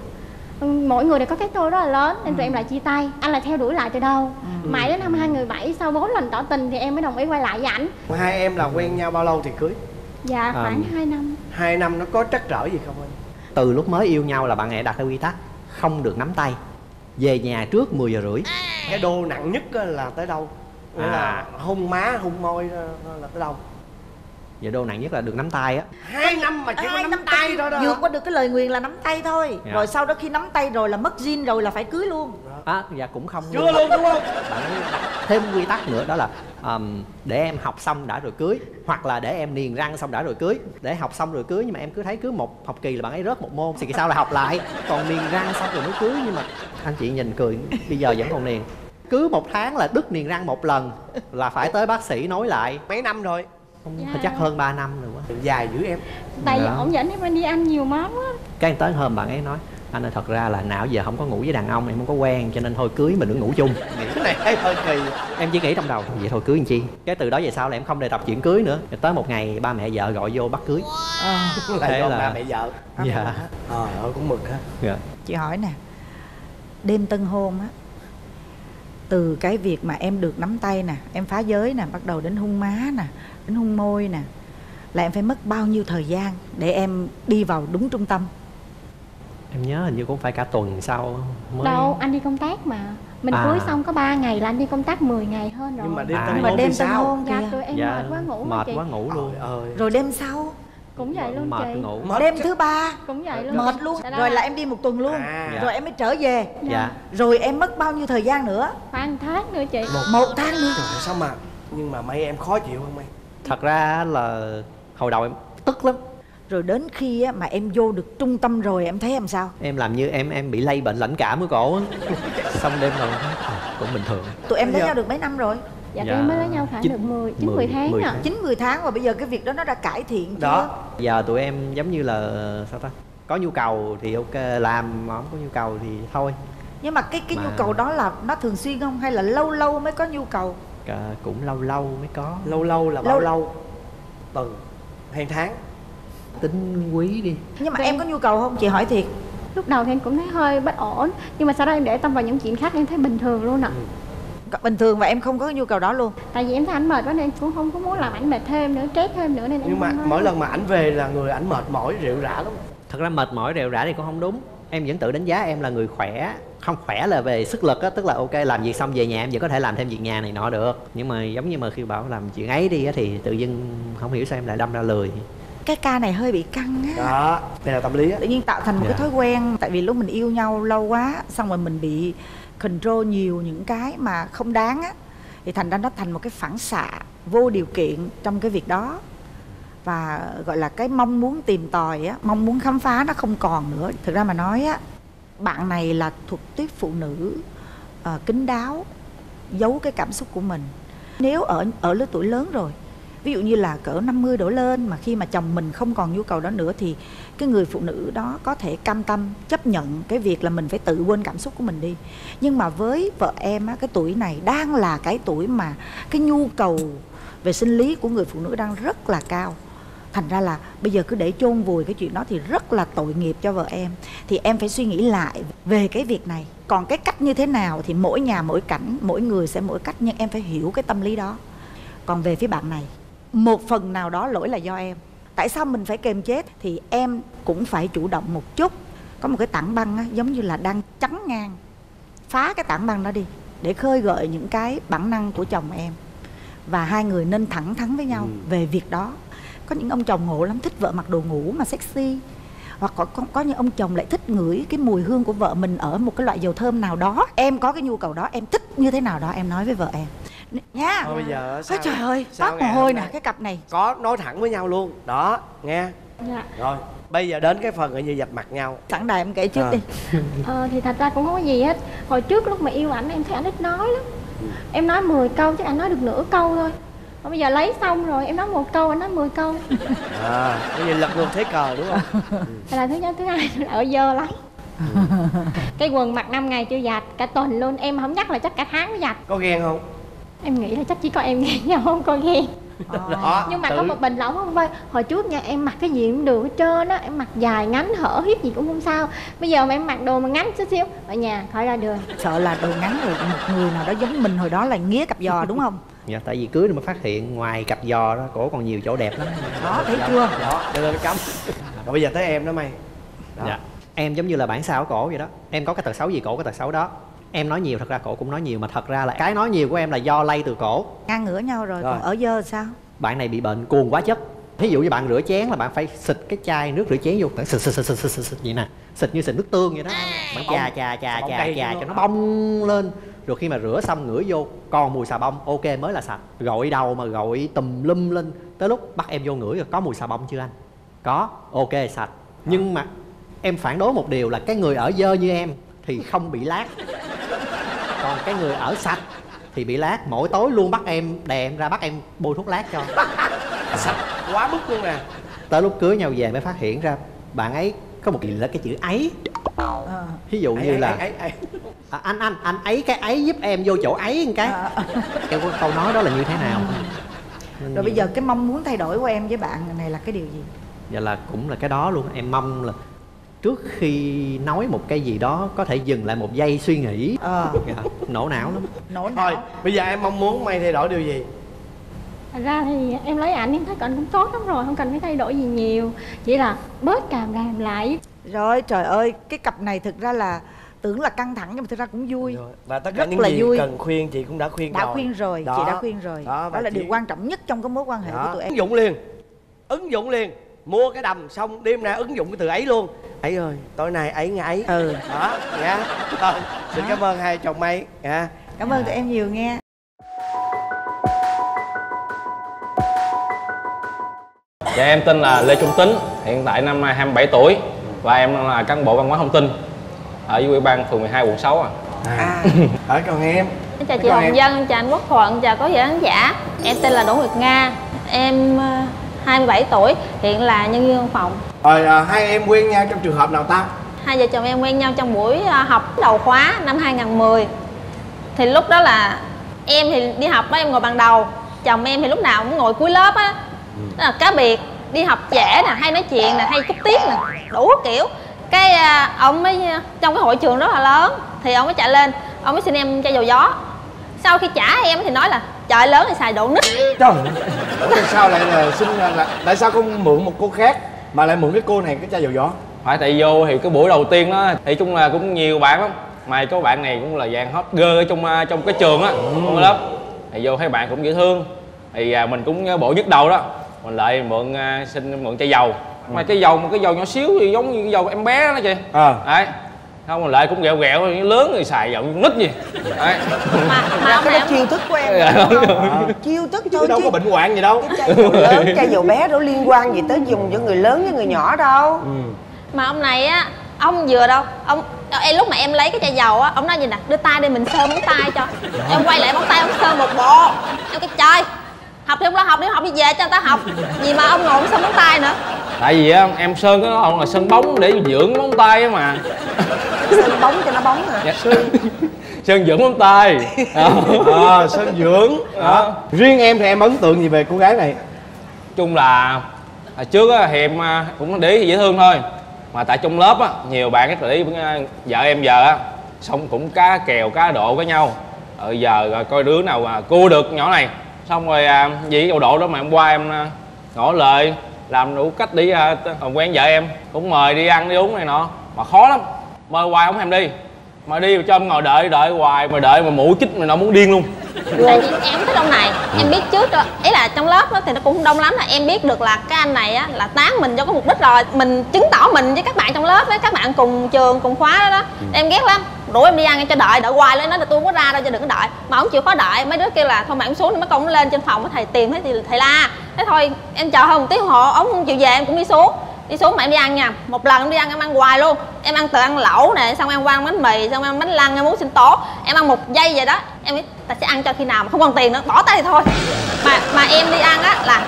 mỗi người đều có cái tôi rất là lớn, nên tụi em lại chia tay. Anh lại theo đuổi lại từ đâu. Mãi đến năm hai không một bảy sau bốn lần tỏ tình thì em mới đồng ý quay lại với ảnh. Hai em là quen nhau bao lâu thì cưới? Dạ khoảng À. hai năm. Hai năm nó có trắc trở gì không anh? Từ lúc mới yêu nhau là bạn ấy đặt ra quy tắc không được nắm tay, về nhà trước mười giờ rưỡi. Cái đô nặng nhất á là tới đâu? Nghĩa À. là hôn má, hôn môi đó là tới đâu? Giờ đô nặng nhất là được nắm tay á. Hai năm mà chỉ có Hai nắm năm tay thôi đó. vượt qua được cái lời nguyền là nắm tay thôi. Dạ. Rồi sau đó khi nắm tay rồi là mất zin rồi là phải cưới luôn. À, dạ cũng không Chưa luôn đúng không? bạn ấy đặt thêm quy tắc nữa, đó là um, để em học xong đã rồi cưới, hoặc là để em niềng răng xong đã rồi cưới. Để học xong rồi cưới, nhưng mà em cứ thấy cứ một học kỳ là bạn ấy rớt một môn thì kỳ sau là học lại, còn niềng răng xong rồi mới cưới. Nhưng mà anh chị nhìn cười, bây giờ vẫn còn niềng. Cứ một tháng là đứt niềng răng một lần là phải tới bác sĩ nối lại. Mấy năm rồi? Không, Dạ. chắc hơn ba năm rồi quá. Dài dữ em. Tại vì Dạ. ổng dẫn em đi ăn nhiều món á. Cái tới hôm bạn ấy nói anh ơi thật ra là nào giờ không có ngủ với đàn ông, em không có quen cho nên thôi cưới mình đừng ngủ chung. Cái này thấy hơi kỳ. Em chỉ nghĩ trong đầu vậy thôi cưới làm chi. Cái từ đó về sau là em không đề cập chuyện cưới nữa. Rồi tới một ngày ba mẹ vợ gọi vô bắt cưới. À, Là Thế do là- ba mẹ vợ. Dạ. Ờ ơi cũng mực ha. Dạ. chị hỏi nè, đêm tân hôn á, từ cái việc mà em được nắm tay nè, em phá giới nè, bắt đầu đến hôn má nè, đến hôn môi nè, là em phải mất bao nhiêu thời gian để em đi vào đúng trung tâm? Em nhớ hình như cũng phải cả tuần sau mới. Đâu, anh đi công tác mà. Mình À. cưới xong có ba ngày là anh đi công tác mười ngày hơn rồi. Nhưng mà đêm À. tân Nhưng mà hôn đêm thì tân sao? hôn Dạ kìa. tụi em Dạ, mệt quá ngủ mà mệt chị. quá ngủ luôn. Trời ơi. Rồi đêm sau Cũng vậy luôn mệt chị. ngủ. Mệt Đêm chứ. thứ ba Cũng vậy luôn. mệt luôn, Đó rồi là em đi một tuần luôn, À. rồi em mới trở về. Dạ. Rồi em mất bao nhiêu thời gian nữa? Khoảng tháng nữa chị. Một tháng nữa. Trời ơi, sao mà nhưng mà mấy em khó chịu không em? Thật ra là hồi đầu em tức lắm. Rồi đến khi á, mà em vô được trung tâm rồi em thấy em sao? Em làm như em em bị lây bệnh lãnh cảm ở cổ á. Xong đêm rồi à, cũng bình thường. Tụi em lấy Bây giờ- nhau được mấy năm rồi? Dạ, Dạ. tụi em mới lấy nhau khoảng Chín- được mười, chín mười- mười tháng mười à. tháng. chín mười tháng, và bây giờ cái việc đó nó đã cải thiện chưa? Đó. Giờ tụi em giống như là sao ta, có nhu cầu thì ok làm, mà không có nhu cầu thì thôi. Nhưng mà cái cái Mà- nhu cầu đó là nó thường xuyên không, hay là lâu lâu mới có nhu cầu? À, cũng lâu lâu mới có. Lâu lâu là bao Lâu- lâu? Tuần hay tháng? Tính quý đi. Nhưng mà Vậy- em có nhu cầu không? Chị hỏi thiệt. Lúc đầu thì em cũng thấy hơi bất ổn, nhưng mà sau đó em để tâm vào những chuyện khác em thấy bình thường luôn ạ. Bình thường và em không có cái nhu cầu đó luôn. Tại vì em thấy ảnh mệt quá nên em cũng không có muốn làm ảnh mệt thêm nữa, stress thêm nữa nên em Nhưng mà không có- mỗi lần mà ảnh về là người ảnh mệt mỏi rệu rã lắm. Thật ra mệt mỏi rệu rã thì cũng không đúng. Em vẫn tự đánh giá em là người khỏe. Không khỏe là về sức lực á, tức là ok làm việc xong về nhà em vẫn có thể làm thêm việc nhà này nọ được. Nhưng mà giống như mà khi bảo làm chuyện ấy đi á thì tự dưng không hiểu sao em lại đâm ra lười. Cái ca này hơi bị căng á. Đó, đây là tâm lý á. Tự nhiên tạo thành một Dạ. cái thói quen. Tại vì lúc mình yêu nhau lâu quá, xong rồi mình bị control nhiều những cái mà không đáng á, thì thành ra nó thành một cái phản xạ vô điều kiện trong cái việc đó. Và gọi là cái mong muốn tìm tòi á, mong muốn khám phá nó không còn nữa. Thực ra mà nói á, bạn này là thuộc tiếp phụ nữ uh, kín đáo, giấu cái cảm xúc của mình. Nếu ở ở lứa tuổi lớn rồi, ví dụ như là cỡ năm mươi đổ lên, mà khi mà chồng mình không còn nhu cầu đó nữa, thì cái người phụ nữ đó có thể cam tâm chấp nhận cái việc là mình phải tự quên cảm xúc của mình đi. Nhưng mà với vợ em á, cái tuổi này đang là cái tuổi mà cái nhu cầu về sinh lý của người phụ nữ đang rất là cao. Thành ra là bây giờ cứ để chôn vùi cái chuyện đó thì rất là tội nghiệp cho vợ em. Thì em phải suy nghĩ lại về cái việc này. Còn cái cách như thế nào thì mỗi nhà mỗi cảnh, mỗi người sẽ mỗi cách, nhưng em phải hiểu cái tâm lý đó. Còn về phía bạn này, một phần nào đó lỗi là do em. Tại sao mình phải kềm chế? Thì em cũng phải chủ động một chút. Có một cái tảng băng á, giống như là đang chắn ngang. Phá cái tảng băng đó đi, để khơi gợi những cái bản năng của chồng em. Và hai người nên thẳng thắn với nhau ừ. về việc đó. Có những ông chồng ngộ lắm, thích vợ mặc đồ ngủ mà sexy. Hoặc có, có, có những ông chồng lại thích ngửi cái mùi hương của vợ mình ở một cái loại dầu thơm nào đó. Em có cái nhu cầu đó, em thích như thế nào đó, em nói với vợ em nha. Thôi bây giờ sao? Ôi trời ơi, sao toát ngày mồ hôi hôm nè, nay? cái cặp này. Có nói thẳng với nhau luôn. Đó, nghe. Dạ. Rồi, bây giờ đến cái phần gọi như dập mặt nhau. Sẵn đài em kể trước À. đi. Ờ, thì thật ra cũng không có gì hết. Hồi trước lúc mà yêu ảnh em thấy ảnh ít nói lắm. Em nói mười câu chứ anh nói được nửa câu thôi. Còn bây giờ lấy xong rồi em nói một câu, anh nói mười câu. À, bây giờ lật ngược thế cờ đúng không? Đây là thứ nhất, thứ hai là ở dơ lắm. Cái quần mặc năm ngày chưa giặt, cả tuần luôn. Em không chắc là chắc cả tháng mới giặt. Có ghen không? Em nghĩ là chắc chỉ có em ghen nhau không có ghen. Đó, Nhưng mà tự- có một bình là ổng không vơi. Hồi trước nha em mặc cái gì cũng được hết trơn á. Em mặc dài ngắn hở hiếp gì cũng không sao. Bây giờ mà em mặc đồ mà ngắn chút xíu ở nhà khỏi ra đường. Sợ là đồ ngắn rồi một người nào đó giống mình hồi đó là nghía cặp giò đúng không? Dạ, tại vì cưới rồi mới phát hiện ngoài cặp giò đó cổ còn nhiều chỗ đẹp lắm. Đó, thấy chưa? Đó, cho nên nó cấm. Rồi bây giờ tới em đó mày. Đó. Dạ. Em giống như là bản sao của cổ vậy đó. Em có cái tật xấu gì cổ có tật xấu đó. Em nói nhiều, thật ra cổ cũng nói nhiều. Mà thật ra là cái nói nhiều của em là do lây từ cổ. Ngang ngửa nhau rồi, Rồi. còn ở dơ sao? Bạn này bị bệnh cuồng hóa chất. Thí dụ như bạn rửa chén là bạn phải xịt cái chai nước rửa chén vô, bạn xịt xịt xịt xịt xịt, xịt, xịt vậy nè, xịt như xịt nước tương vậy đó. Bạn chà chà chà bông chà cây chà đúng cho nó không? bong lên. Rồi khi mà rửa xong ngửi vô còn mùi xà bông, ok mới là sạch. Gội đầu mà gội tùm lum lên, tới lúc bắt em vô ngửi rồi có mùi xà bông chưa anh? Có, ok sạch. Nhưng mà em phản đối một điều là cái người ở dơ như em thì không bị lát. Còn cái người ở sạch thì bị lát. Mỗi tối luôn bắt em đè em ra bắt em bôi thuốc lát cho. Sạch quá mức luôn nè. Tới lúc cưới nhau về mới phát hiện ra bạn ấy có một là cái chữ ấy. Ờ. Ví dụ Ấy, như ấy, là ấy, ấy. à, anh anh anh ấy cái ấy giúp em vô chỗ ấy một cái. Em có câu nói đó là như thế nào? Nên Rồi bây giờ cái mong muốn thay đổi của em với bạn này là cái điều gì? dạ là cũng là cái đó luôn. Em mong là trước khi nói một cái gì đó có thể dừng lại một giây suy nghĩ. Ờ. Dạ, nổ não lắm. Nổ Thôi, não. bây giờ em mong muốn mày thay đổi điều gì? Thật ra thì em lấy ảnh em thấy ảnh cũng tốt lắm rồi, không cần phải thay đổi gì nhiều. Chỉ là bớt càm ràm lại. Rồi trời ơi, cái cặp này thực ra là tưởng là căng thẳng nhưng mà thực ra cũng vui. Rồi. Và tất cả Rất những là gì vui. cần khuyên chị cũng đã khuyên Đã rồi. khuyên rồi, Đó. chị đã khuyên rồi. Đó, Đó, và là chị- điều quan trọng nhất trong cái mối quan hệ Đó. của tụi em. Ứng dụng liền. Ứng dụng liền. mua cái đầm xong đêm ra ứng dụng cái từ ấy luôn. Ấy ơi, tối nay ấy nghe ấy. Ừ. Đó, nha. Thôi, xin cảm ơn hai chồng mày nha. Cảm ơn tụi em nhiều nghe. Dạ em tên là Lê Trung Tính, hiện tại năm nay hai mươi bảy tuổi và em là cán bộ văn hóa thông tin ở Ủy ban phường mười hai quận sáu. À. À. Ở còn em. Em chào chị Hồng Vân, chào anh Quốc Thuận, chào quý vị khán giả. Em tên là Đỗ Nguyệt Nga, em hai mươi bảy tuổi, hiện là nhân viên văn phòng. Rồi à, hai em quen nhau trong trường hợp nào ta? Hai vợ chồng em quen nhau trong buổi học đầu khóa năm hai không một không. Thì lúc đó là em thì đi học đó em ngồi bàn đầu, chồng em thì lúc nào cũng ngồi cuối lớp á. Đó là cá biệt, đi học trễ nè, hay nói chuyện nè, hay cúp tiết nè, đủ kiểu. Cái à, ông mới trong cái hội trường rất là lớn thì ông mới chạy lên, ông mới xin em chai dầu gió. Sau khi trả em thì nói là trời lớn thì xài độ nít. Trời ơi, sao lại là xin là tại sao không mượn một cô khác mà lại mượn cái cô này cái chai dầu gió? Phải tại vô thì cái buổi đầu tiên đó thì chung là cũng nhiều bạn lắm, mà có bạn này cũng là dạng hot girl ở trong trong cái trường á, ừ. trong cái lớp thì vô thấy bạn cũng dễ thương thì à, mình cũng bộ nhức đầu đó, mình lại mượn uh, xin mượn chai dầu, ừ. mà cái dầu một cái dầu nhỏ xíu thì giống như cái dầu em bé đó chị, à. Đấy không, mình lại cũng ghẹo ghẹo lớn thì xài dầu nít gì đấy. Mà, mà cái đó chiêu thức của em à. Chiêu thức thôi đâu chứ có bệnh hoạn gì đâu. Cái chai dầu lớn chai dầu bé đâu liên quan gì tới dùng cho người lớn với người nhỏ đâu, ừ. Mà ông này á, ông vừa đâu ông em lúc mà em lấy cái chai dầu á, ông nói gì nè, đưa tay đi mình sơ móng tay cho. Em quay lại móng tay ông sơ một bộ. Em cái trời, học thì không lo học, đi học đi về cho người ta học gì mà ông ngồi ông sơ móng tay nữa. Tại vì á em sơn cái đó là sơn bóng để dưỡng móng tay á mà. Sơn bóng cho nó bóng hả? Dạ. Sơn sơn dưỡng móng tay. À, sơn dưỡng à. Riêng em thì em ấn tượng gì về cô gái này? Chung là hồi trước á thì em cũng để ý dễ thương thôi, mà tại trong lớp á nhiều bạn rất là ý với vợ em giờ á, xong cũng cá kèo cá độ với nhau. Ờ giờ rồi coi đứa nào mà cua được nhỏ này, xong rồi à, vì cái độ đó mà hôm qua em à, ngỏ lời làm đủ cách để à, quen vợ em, cũng mời đi ăn đi uống này nọ mà khó lắm, mời hoài không thèm đi, mà đi cho em ngồi đợi đợi hoài mà đợi mà mũi chích mà nó muốn điên luôn. Tại vì em thích ông này, em biết trước đó, ý là trong lớp đó thì nó cũng không đông lắm, là em biết được là cái anh này á là tán mình cho có mục đích rồi, mình chứng tỏ mình với các bạn trong lớp với các bạn cùng trường cùng khóa đó đó. Ừ. Em ghét lắm, rủ em đi ăn em cho đợi đợi hoài lên, nói là tôi không có ra đâu cho đừng có đợi, mà ông chịu khó đợi. Mấy đứa kêu là thôi mà em xuống, mấy con nó lên trên phòng thầy tìm thấy thì thầy la, thế thôi em chờ hơn một tiếng hộ, ông không chịu về em cũng đi xuống. Đi xuống mà em đi ăn nha, một lần em đi ăn em ăn hoài luôn, em ăn từ ăn lẩu nè, xong em ăn bánh mì, xong em ăn bánh lăng, em muốn sinh tố, em ăn một giây vậy đó, em biết ta sẽ ăn cho khi nào mà không còn tiền nữa, bỏ tay thì thôi. Mà mà em đi ăn á là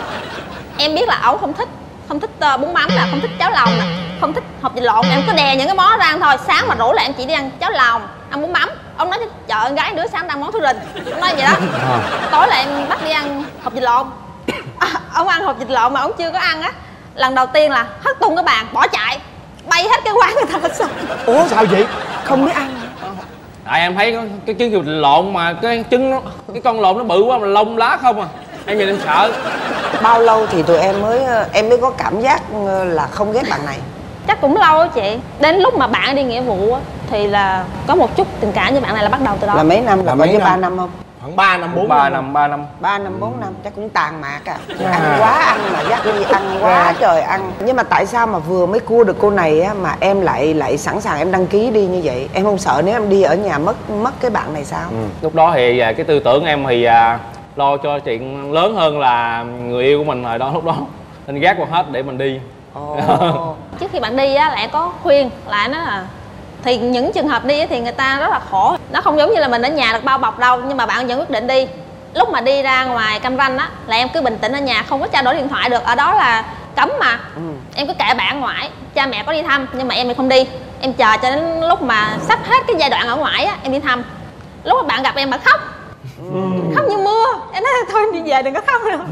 em biết là ổng không thích không thích uh, bún mắm nè, không thích cháo lòng nè, không thích hột vịt lộn, em cứ đè những cái món ra ăn thôi. Sáng mà rủ là em chỉ đi ăn cháo lòng, ăn bún mắm. Ông nói chợ con gái đứa sáng ăn món thứ rình, ông nói vậy đó. Tối là em bắt đi ăn hột vịt lộn. À, ông ăn hột vịt lộn mà ông chưa có ăn á, lần đầu tiên là hất tung cái bàn bỏ chạy, bay hết cái quán người ta hết xong. Ủa sao vậy? Không biết ăn. Tại em thấy cái trứng vịt lộn mà cái trứng nó, cái con lộn nó bự quá mà lông lá không à, em nhìn em sợ. Bao lâu thì tụi em mới em mới có cảm giác là không ghét bạn này? Chắc cũng lâu á chị, đến lúc mà bạn đi nghĩa vụ á thì là có một chút tình cảm với bạn này là bắt đầu từ đó. Là mấy năm? Là, là bao nhiêu? Ba năm không? Khoảng ba năm bốn ba năm ba năm ba năm bốn năm chắc cũng tàn mạc à. À. Ăn quá ăn mà dắt đi ăn quá à. Trời ăn. Nhưng mà tại sao mà vừa mới cua được cô này á mà em lại lại sẵn sàng em đăng ký đi như vậy? Em không sợ nếu em đi ở nhà mất mất cái bạn này sao? Ừ. Lúc đó thì cái tư tưởng em thì à, lo cho chuyện lớn hơn là người yêu của mình rồi đó, lúc đó nên gác qua hết để mình đi. Oh. Trước khi bạn đi á là em có khuyên lại nó là thì những trường hợp đi thì người ta rất là khổ, nó không giống như là mình ở nhà được bao bọc đâu, nhưng mà bạn vẫn quyết định đi. Lúc mà đi ra ngoài Cam Ranh á là em cứ bình tĩnh ở nhà, không có trao đổi điện thoại được, ở đó là cấm mà. Ừ. Em cứ kệ bạn ngoại, cha mẹ có đi thăm nhưng mà em thì không đi, em chờ cho đến lúc mà sắp hết cái giai đoạn ở ngoại á em đi thăm. Lúc mà bạn gặp em bạn khóc, ừ. khóc như mưa, em nói thôi em đi về đừng có khóc nữa.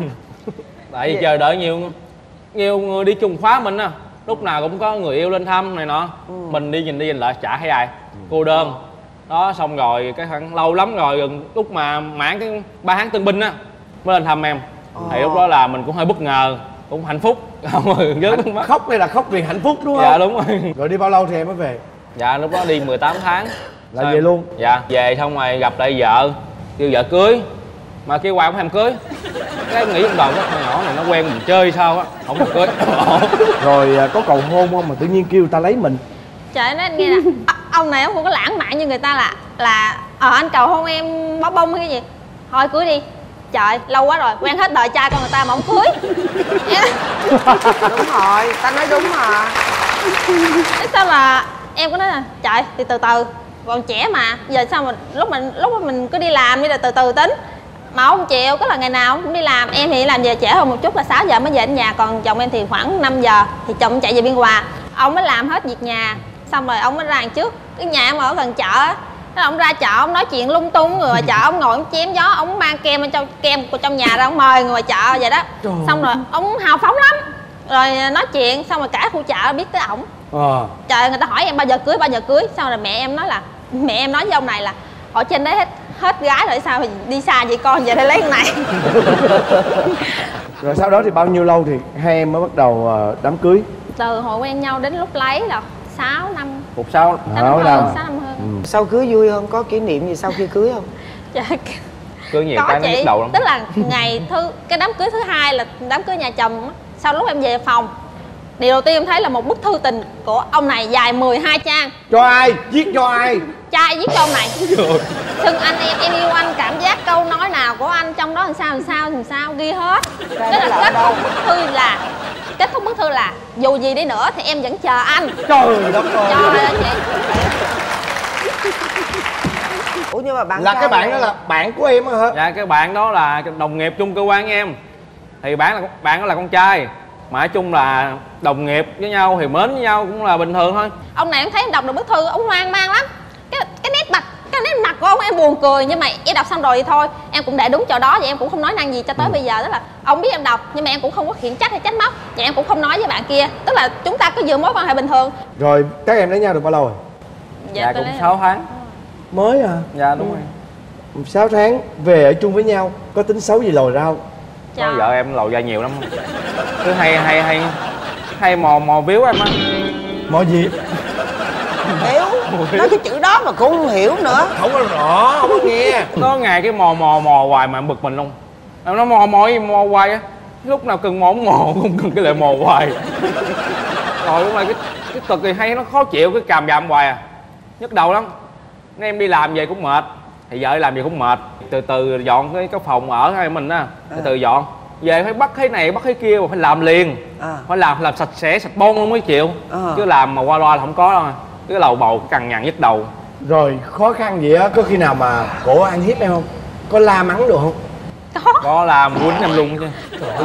Tại vì chờ đợi nhiều nhiều người đi chung khóa mình á, lúc nào cũng có người yêu lên thăm này nọ, ừ. mình đi nhìn đi nhìn lại chả thấy ai, cô đơn đó. Xong rồi cái khoảng lâu lắm rồi, gần lúc mà mãn cái ba tháng tân binh á mới lên thăm em. Ồ. Thì lúc đó là mình cũng hơi bất ngờ, cũng hạnh phúc. Hạnh, khóc đây là khóc vì hạnh phúc đúng không? Dạ đúng rồi. Rồi đi bao lâu thì em mới về? Dạ lúc đó đi mười tám tháng là về luôn. Dạ về xong rồi gặp lại vợ, kêu vợ cưới, mà kêu hoài không thèm cưới. Cái em nghĩ trong đầu cái con nhỏ này nó quen mình chơi sao á, không thèm cưới. Rồi à, có cầu hôn không mà tự nhiên kêu người ta lấy mình? Trời nói anh nghe nè, ông này ông không có lãng mạn như người ta là là ờ anh cầu hôn em bó bông hay cái gì, thôi cưới đi. Trời lâu quá rồi, quen hết đời trai con người ta mà không cưới. Đúng rồi, ta nói đúng mà. Thế sao mà em có nói là trời thì từ từ, còn trẻ mà giờ sao mà lúc mình lúc mà mình cứ đi làm đi là từ từ tính. Mà ông chịu, tức là ngày nào ông cũng đi làm. Em thì làm về trễ hơn một chút là sáu giờ mới về đến nhà. Còn chồng em thì khoảng năm giờ thì chồng chạy về Biên Hòa. Ông mới làm hết việc nhà, xong rồi ông mới ra đằng trước. Cái nhà em ở gần chợ á. Thế ông ra chợ, ông nói chuyện lung tung. Người ngoài chợ, ông ngồi, ông chém gió. Ông mang kem trong kem của trong nhà ra, ông mời người ngoài chợ vậy đó. Trời. Xong rồi, ông hào phóng lắm. Rồi nói chuyện, xong rồi cả khu chợ biết tới ổng. à. Trời, người ta hỏi em bao giờ cưới, bao giờ cưới. Xong rồi mẹ em nói là, mẹ em nói với ông này là ở trên đấy hết hết gái rồi sao thì đi xa vậy con, về đây lấy con này. Rồi sau đó thì bao nhiêu lâu thì hai em mới bắt đầu đám cưới? Từ hồi quen nhau đến lúc lấy là sáu năm. Một sáu sáu năm hơn. sáu năm hơn. Ừ. Sau cưới vui không? Có kỷ niệm gì sau khi cưới không? Dạ. Cưới nhiều có cái nó nhức đầu lắm. Tức là ngày thứ cái đám cưới thứ hai là đám cưới nhà chồng. Sau lúc em về phòng, điều đầu tiên em thấy là một bức thư tình của ông này dài mười hai trang. Cho ai? Viết cho ai? Trai viết cho ông này. Xưng anh em, em yêu anh, cảm giác câu nói nào của anh trong đó làm sao làm sao làm sao ghi hết. Tức là kết thúc bức thư là kết thúc bức thư là dù gì đi nữa thì em vẫn chờ anh. Trời đất ơi. Trời ơi chị. Ủa nhưng mà bạn là cái bạn đó là bạn của em hả? Dạ cái bạn đó là đồng nghiệp chung cơ quan với em. Thì bạn là bạn đó là con trai. Mà nói chung là đồng nghiệp với nhau thì mến với nhau cũng là bình thường thôi. Ông này em thấy em đọc được bức thư ông hoang mang lắm. Cái cái nét mặt cái nét mặt của ông em buồn cười, nhưng mà em đọc xong rồi thì thôi em cũng để đúng chỗ đó, và em cũng không nói năng gì cho tới ừ. bây giờ. Tức là ông biết em đọc nhưng mà em cũng không có khiển trách hay trách móc, và em cũng không nói với bạn kia. Tức là chúng ta cứ giữ mối quan hệ bình thường. Rồi các em lấy nhau được bao lâu rồi? Dạ, dạ cũng sáu tháng. Mới à? Dạ đúng ừ. rồi. sáu tháng về ở chung với nhau, có tính xấu gì lòi ra không? Có vợ em lòi ra nhiều lắm. Cứ hay hay hay hay mò mò víu em á. Mò gì? Hiểu. Nói cái chữ đó mà cũng không hiểu nữa. Không có rõ, không có nghe. Có ngày cái mò mò mò hoài mà em bực mình luôn. Em nói mò mò gì mò hoài á. Lúc nào cần mò không mò, không cần cái lại mò hoài. Rồi lúc này cái cái cực thì hay nó khó chịu, cái càm ràm hoài à. Nhức đầu lắm. Nên em đi làm về cũng mệt. Thì vợ làm gì cũng mệt. Từ từ dọn cái cái phòng ở hai mình á, từ từ dọn. Về phải bắt cái này bắt cái kia mà phải làm liền. À. Phải làm làm sạch sẽ sạch bon luôn mới chịu. À. Chứ làm mà qua loa là không có đâu. Cái lầu bầu cằn nhằn nhức đầu. Rồi khó khăn gì á, có khi nào mà cổ ăn hiếp em không? Có la mắng được không? Có. Có làm quýnh em luôn chứ.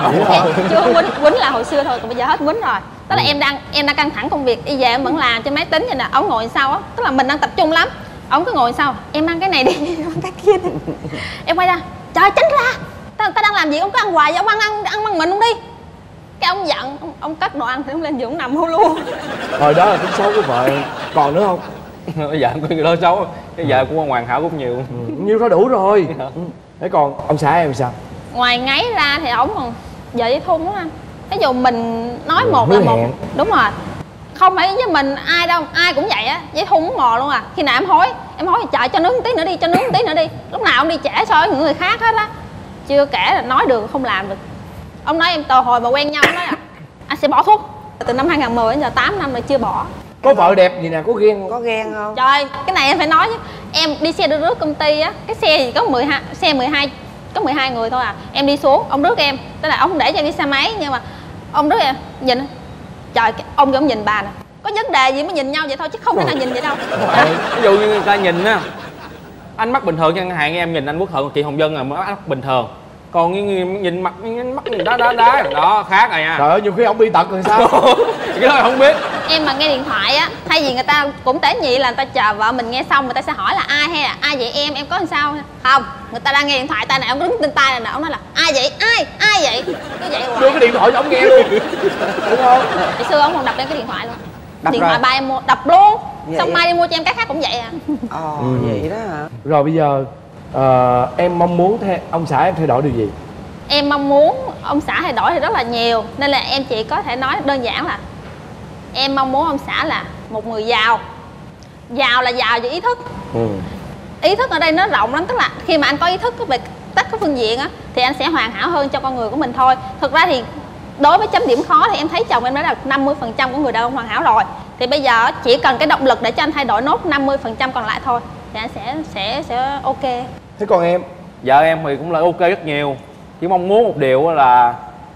Chưa quýnh, quýnh là hồi xưa thôi, còn bây giờ hết quýnh rồi. Tức là ừ. em đang em đang căng thẳng công việc, đi về em vẫn làm trên máy tính vậy nè, ông ngồi sau á, tức là mình đang tập trung lắm. Ông cứ ngồi sau, em ăn cái này đi, em ăn cái kia đi. Em quay ra, trời tránh ra. Ta, ta đang làm gì, ông cứ ăn hoài vậy, ông ăn ăn ăn bằng mình không đi. Cái ông giận, ông, ông cất đồ ăn thì ông lên giường nằm hô luôn. Hồi đó là tính xấu của vợ, còn nữa không? Bây giờ có người đó xấu, cái vợ của hoàn hảo cũng nhiều. Ừ, nhiêu đó đủ rồi. Ừ. Thế còn ông xã em sao? Ngoài ngáy ra thì ổng còn vợ với thun lắm anh. Ví dụ mình nói ừ, một là một, hẹn. Đúng rồi. Không phải với mình ai đâu, ai cũng vậy á, với thun muốn mò luôn à. Khi nào em hối, em hối chạy cho nướng một tí nữa đi, cho nướng một tí nữa đi. Lúc nào ông đi trễ so với những người khác hết á. Chưa kể là nói được không làm được. Ông nói em từ hồi mà quen nhau, ông nói là anh sẽ bỏ thuốc. Từ năm hai không một không đến giờ tám năm rồi chưa bỏ. Có vợ đẹp gì nè, có ghen không? Có ghen không? Trời, cái này em phải nói chứ. Em đi xe đưa rước công ty á, cái xe gì có mười hai, xe mười hai, có mười hai người thôi à. Em đi xuống, ông rước em. Tức là ông không để cho em đi xe máy, nhưng mà ông rước em, nhìn. Trời, ông kìa ông nhìn bà nè. Có vấn đề gì mới nhìn nhau vậy thôi, chứ không thể nào nhìn vậy đâu. Ví dụ như người ta nhìn á, anh mắt bình thường chẳng hạn, em nhìn anh Quốc Thuận, chị Hồng Vân là mắt bình thường. Còn nhìn, nhìn mặt mắt nhìn đá đá đá đó khác rồi nha. Trời ơi, nhiều khi ông bị tật rồi sao? Cái đó không biết. Em mà nghe điện thoại á, thay vì người ta cũng tế nhị là người ta chờ vợ mình nghe xong, người ta sẽ hỏi là ai hay là ai vậy em, em có làm sao không? Người ta đang nghe điện thoại, tay này ông đứng trên tay này nè, ông nói là ai vậy, ai, ai vậy, cứ vậy hoài. Đưa cái điện thoại cho ông nghe luôn, đúng không? Hồi xưa ông còn đập lên cái điện thoại luôn. Đập điện rồi. Thoại ba em mua, đập luôn. Vậy Xong à? mai đi mua cho em cái khác cũng vậy à. Ờ ừ. vậy đó hả? Rồi bây giờ uh, em mong muốn thay, ông xã em thay đổi điều gì? Em mong muốn ông xã thay đổi thì rất là nhiều, nên là em chỉ có thể nói đơn giản là em mong muốn ông xã là một người giàu. Giàu là giàu về ý thức. Ừ. Ý thức ở đây nó rộng lắm, tức là khi mà anh có ý thức về tất các phương diện á thì anh sẽ hoàn hảo hơn cho con người của mình thôi. Thực ra thì đối với chấm điểm khó thì em thấy chồng em đã là năm mươi phần trăm của người đàn ông hoàn hảo rồi. Thì bây giờ chỉ cần cái động lực để cho anh thay đổi nốt năm mươi phần trăm còn lại thôi thì anh sẽ sẽ sẽ ok. Thế còn em? Vợ em thì cũng là ok rất nhiều, chỉ mong muốn một điều là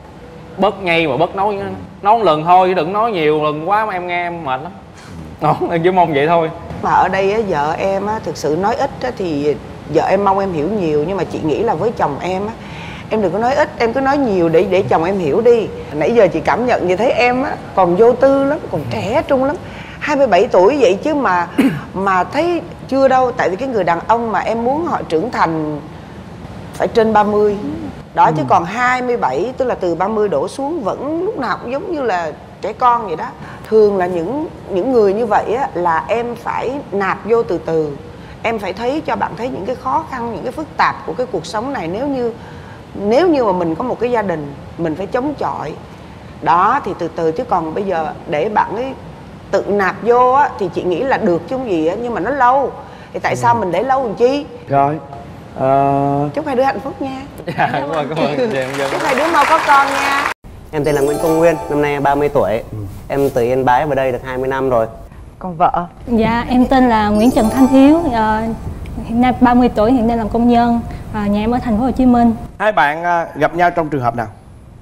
bớt nhây mà bớt nói nói một lần thôi chứ đừng nói nhiều lần quá mà em nghe em mệt lắm. Đó, em chỉ mong vậy thôi. Mà ở đây á, vợ em á, thực sự nói ít á, thì vợ em mong em hiểu nhiều. Nhưng mà chị nghĩ là với chồng em á, em đừng có nói ít, em cứ nói nhiều để để chồng em hiểu đi. Nãy giờ chị cảm nhận như thấy em á còn vô tư lắm, còn trẻ trung lắm, hai mươi bảy tuổi vậy chứ mà mà thấy chưa đâu. Tại vì cái người đàn ông mà em muốn họ trưởng thành phải trên ba mươi đó, ừ. Chứ còn hai mươi bảy tức là từ ba mươi đổ xuống vẫn lúc nào cũng giống như là trẻ con vậy đó. Thường là những những người như vậy á là em phải nạp vô từ từ, em phải thấy cho bạn thấy những cái khó khăn, những cái phức tạp của cái cuộc sống này. Nếu như nếu như mà mình có một cái gia đình, mình phải chống chọi đó thì từ từ. Chứ còn bây giờ để bạn ấy tự nạp vô á thì chị nghĩ là được chứ không gì á, nhưng mà nó lâu thì tại sao mình để lâu làm chi. Rồi uh... chúc hai đứa hạnh phúc nha. Dạ, cảm ơn, cảm ơn. Chúc hai đứa mau có con nha. Em tên là Nguyễn Công Nguyên, năm nay ba mươi tuổi. ừ. Em từ Yên Bái vào đây được hai mươi năm rồi. Còn vợ? Dạ, em tên là Nguyễn Trần Thanh Hiếu, à, hiện nay ba mươi tuổi, hiện nay làm công nhân, à, nhà em ở thành phố Hồ Chí Minh. Hai bạn gặp nhau trong trường hợp nào?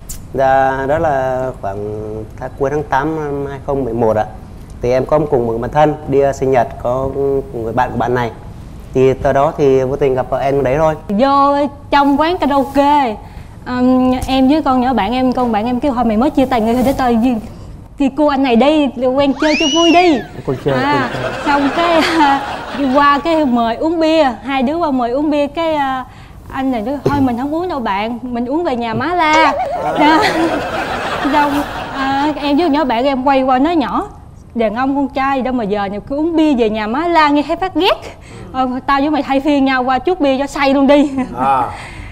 Dạ, đó là khoảng tháng cuối tháng tám năm hai không một một ạ. Thì em có cùng một bạn thân đi sinh nhật có người bạn của bạn này. Thì từ đó thì vô tình gặp vợ em đấy thôi. Vô trong quán karaoke, um, em với con nhỏ bạn em, con bạn em kêu hồi mày mới chia tay người để tao đi, đi cô anh này đi, quen chơi cho vui đi. Cô chơi, à, cô chơi. Xong cái uh, đi qua cái mời uống bia, hai đứa qua mời uống bia cái uh, anh này nói thôi mình không uống đâu bạn, mình uống về nhà má la. Đó. Xong uh, em với nhỏ bạn em quay qua nói nhỏ, đàn ông con trai đâu mà giờ nhiều cứ uống bia về nhà má la nghe thấy phát ghét. Ờ, tao với mày thay phiên nhau qua chút bia cho say luôn đi. À.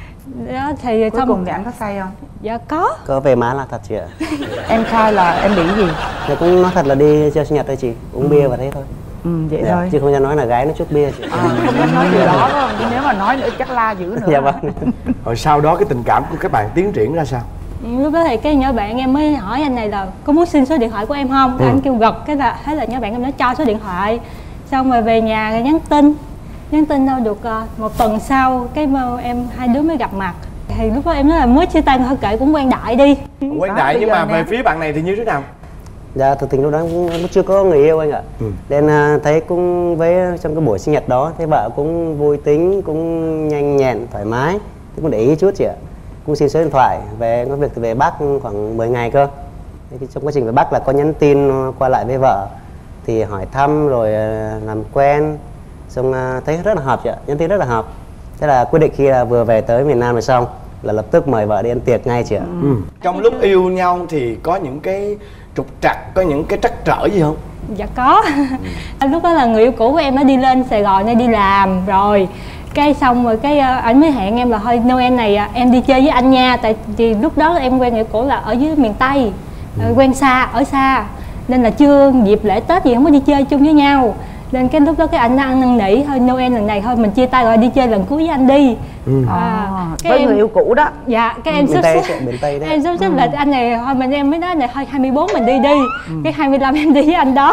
Đó thì cuối cùng thì anh có say không? Dạ có. Có về má là thật chị ạ. Em khai là em bị gì? Dạ cũng nói thật là đi chơi sinh nhật thôi chị, uống ừ. bia và thế thôi. Ừ vậy dạ, thôi. Chứ không cho nói là gái nó chút bia chị. À, không dám nói điều đó đâu, nếu mà nói nữa chắc la dữ nữa. Dạ vâng. Rồi sau đó cái tình cảm của các bạn tiến triển ra sao? Lúc đó thì cái nhỏ bạn em mới hỏi anh này là có muốn xin số điện thoại của em không? Ừ. Anh kêu gật, cái là thế là nhỏ bạn em nó cho số điện thoại. Xong rồi về nhà rồi nhắn tin nhắn tin đâu được uh, một tuần sau cái em hai đứa mới gặp mặt. Thì lúc đó em nói là mới chia tay thôi kệ cũng quen đại đi. Quen đại nhưng mà về phía bạn này thì như thế nào? Dạ thực tình lúc đó cũng, cũng chưa có người yêu anh ạ. ừ. Nên uh, thấy cũng với trong cái buổi sinh nhật đó thấy vợ cũng vui tính, cũng nhanh nhẹn thoải mái, thì cũng để ý chút chị ạ. Cũng xin số điện thoại, về có việc thì về Bắc khoảng mười ngày cơ. Thì trong quá trình về Bắc là có nhắn tin qua lại với vợ, thì hỏi thăm rồi làm quen, xong thấy rất là hợp chị ạ, nhắn tin rất là hợp. Thế là quyết định khi là vừa về tới miền Nam rồi xong là lập tức mời vợ đi ăn tiệc ngay chị ạ. ừ. Trong lúc yêu nhau thì có những cái trục trặc, có những cái trắc trở gì không? Dạ có. ừ. Lúc đó là người yêu cũ của em nó đi lên Sài Gòn, nó đi làm rồi cái xong rồi cái ảnh mới hẹn em là thôi Noel này em đi chơi với anh nha, tại vì lúc đó em quen người cũ là ở dưới miền Tây, ừ. quen xa ở xa nên là chưa dịp lễ Tết gì không có đi chơi chung với nhau, nên cái lúc đó cái anh ăn năn nỉ thôi Noel lần này thôi mình chia tay rồi đi chơi lần cuối với anh đi. ừ. à, cái với em, người yêu cũ đó. Dạ cái em sắp xếp em sắp xếp là anh này thôi mình em mới nói này thôi hai mươi bốn mình đi đi. ừ. Cái hai mươi lăm em đi với anh đó.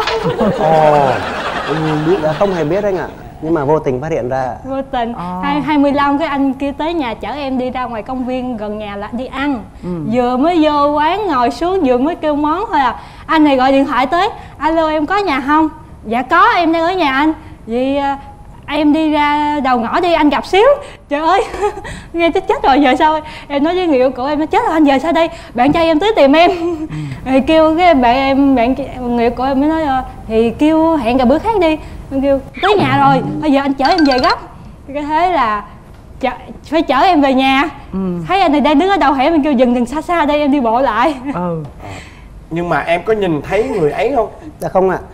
Ồ, em biết đã không hề biết anh ạ. Nhưng mà vô tình phát hiện ra. Vô tình. Hai hai mươi lăm cái anh kia tới nhà chở em đi ra ngoài công viên gần nhà là đi ăn. ừ. Vừa mới vô quán ngồi xuống vừa mới kêu món thôi à, anh này gọi điện thoại tới, alo em có nhà không? Dạ có, em đang ở nhà anh. Vậy à, em đi ra đầu ngõ đi anh gặp xíu. Trời ơi nghe chết chết rồi giờ sao? Em nói với người yêu cũ em nói chết rồi anh giờ sao đây? Bạn trai em tới tìm em. ừ. Rồi kêu cái bạn em bạn người yêu cũ em mới nói thì kêu hẹn gặp bữa khác đi. Em kêu tới nhà rồi, bây giờ anh chở em về gấp. Cái thế là chở, phải chở em về nhà. ừ. Thấy anh này đang đứng ở đầu hẻm, em kêu dừng dừng xa xa đây em đi bộ lại. ừ. Nhưng mà em có nhìn thấy người ấy không? Dạ không ạ.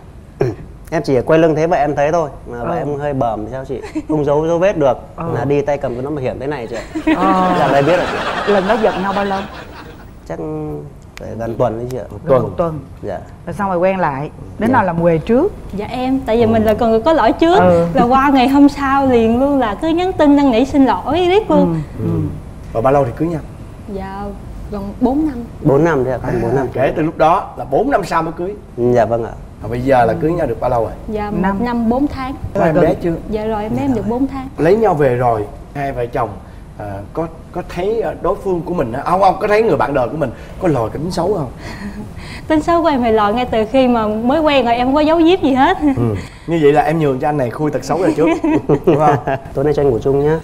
Em chỉ quay lưng thấy vậy em thấy thôi, mà ừ. vậy em hơi bầm sao chị, không giấu dấu vết được. ừ. Là đi tay cầm cái nón bảo hiểm thế này chị ạ. ừ. Dạ đây biết rồi chị. Lần đó giận nhau bao lâu? Chắc gần tuần đấy chị ạ. Một tuần. Một tuần. Dạ. Rồi xong rồi quen lại. Đến Dạ. nào làm quề trước? Dạ em, tại vì ừ. mình là con người có lỗi trước, ừ. là qua ngày hôm sau liền luôn là cứ nhắn tin năn nỉ xin lỗi riết luôn. Ừ. Ừ. Và bao lâu thì cưới nhau? Dạ gần bốn năm. bốn năm đấy ạ, còn bốn à, năm. Kể từ lúc đó là bốn năm sau mới cưới. Dạ vâng ạ. Và bây giờ là cưới nhau được bao lâu rồi? Dạ một năm, năm bốn tháng. Có em bé chưa? Dạ rồi em bé em được bốn tháng. Lấy nhau về rồi, hai vợ chồng à, có có thấy đối phương của mình không không có thấy người bạn đời của mình có lòi cái tính xấu không? Tính xấu của em thì lòi ngay từ khi mà mới quen rồi, em không có giấu giếm gì hết. Ừ. Như vậy là em nhường cho anh này khui tật xấu ra trước, đúng không? Tối nay cho anh ngủ chung nhá.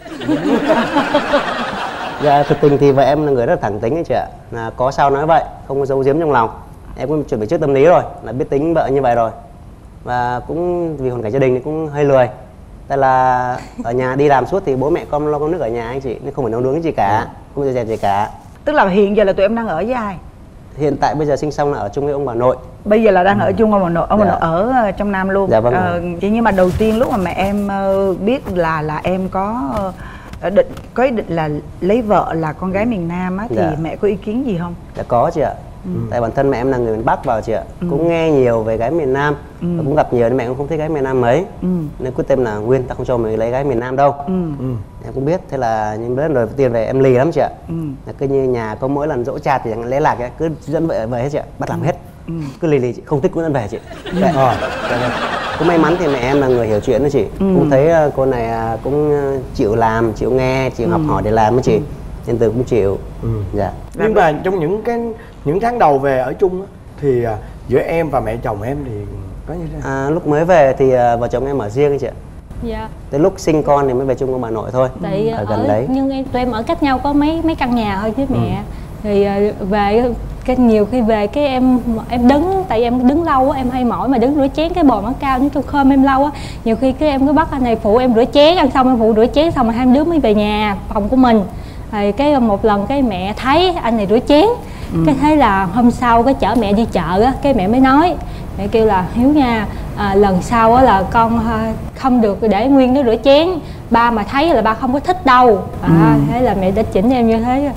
Dạ, thực tình thì vợ em là người rất là thẳng tính ấy chị ạ, là có sao nói vậy, không có giấu giếm trong lòng. Em cũng chuẩn bị trước tâm lý rồi, là biết tính vợ như vậy rồi. Và cũng vì hoàn cảnh gia đình thì cũng hơi lười. Tại là ở nhà đi làm suốt thì bố mẹ con lo con nước ở nhà anh chị, nên không phải nấu nướng cái gì cả, không bao giờ dẹp gì cả. Tức là hiện giờ là tụi em đang ở với ai? Hiện tại bây giờ sinh xong là ở chung với ông bà nội. Bây giờ là đang ở chung ông bà nội, ông bà Dạ. nội ở trong Nam luôn. Dạ vâng. Ờ, chỉ nhưng mà đầu tiên lúc mà mẹ em biết là là em có định có ý định là lấy vợ là con gái miền Nam á, thì Dạ. mẹ có ý kiến gì không? Dạ có chị ạ. Ừ. Tại bản thân mẹ em là người miền Bắc vào chị ạ, Ừ. cũng nghe nhiều về gái miền Nam, Ừ. và cũng gặp nhiều nên mẹ cũng không thích gái miền Nam mấy. Ừ. Nên quyết tâm là Nguyên ta không cho mày lấy gái miền Nam đâu. Ừ. Ừ. Em cũng biết, thế là nhưng lần đầu tiên về em lì lắm chị ạ. Ừ. Là cứ như nhà có mỗi lần dỗ cha thì chẳng lẽ lạc ấy, cứ dẫn vợ về hết chị ạ, bắt làm hết. Ừ. Cứ lì lì chị, không thích cũng dẫn về chị. Ừ. Đấy. Rồi. Cũng may mắn thì mẹ em là người hiểu chuyện đó chị. Ừ. Cũng thấy uh, cô này uh, cũng uh, chịu làm, chịu nghe, chịu Ừ. học hỏi để làm đó chị. Ừ. Nên từ cũng chịu. Ừ. Dạ. Nhưng mà trong những cái những tháng đầu về ở chung á, thì à, giữa em và mẹ chồng em thì có như thế nào? À, lúc mới về thì uh, vợ chồng em ở riêng chị ạ. Dạ. Tới lúc sinh con thì mới về chung với bà nội thôi. Tại ở ở, gần đấy. nhưng em tụi em ở cách nhau có mấy mấy căn nhà thôi với mẹ. Ừ. Thì uh, về cái nhiều khi về cái em em đứng, tại em đứng lâu á, em hay mỏi mà đứng rửa chén cái bồn nó cao, nó khơm em lâu á, nhiều khi cái em cứ bắt anh này phụ em rửa chén, ăn xong em phụ rửa chén xong rồi hai đứa mới về nhà phòng của mình. Thì cái một lần cái mẹ thấy anh này rửa chén, ừ. cái thế là hôm sau cái chở mẹ đi chợ á, cái mẹ mới nói, mẹ kêu là Hiếu nha, à, lần sau á là con à, không được để Nguyên nó rửa chén, ba mà thấy là ba không có thích đâu. À, ừ. Thế là mẹ đã chỉnh em như thế.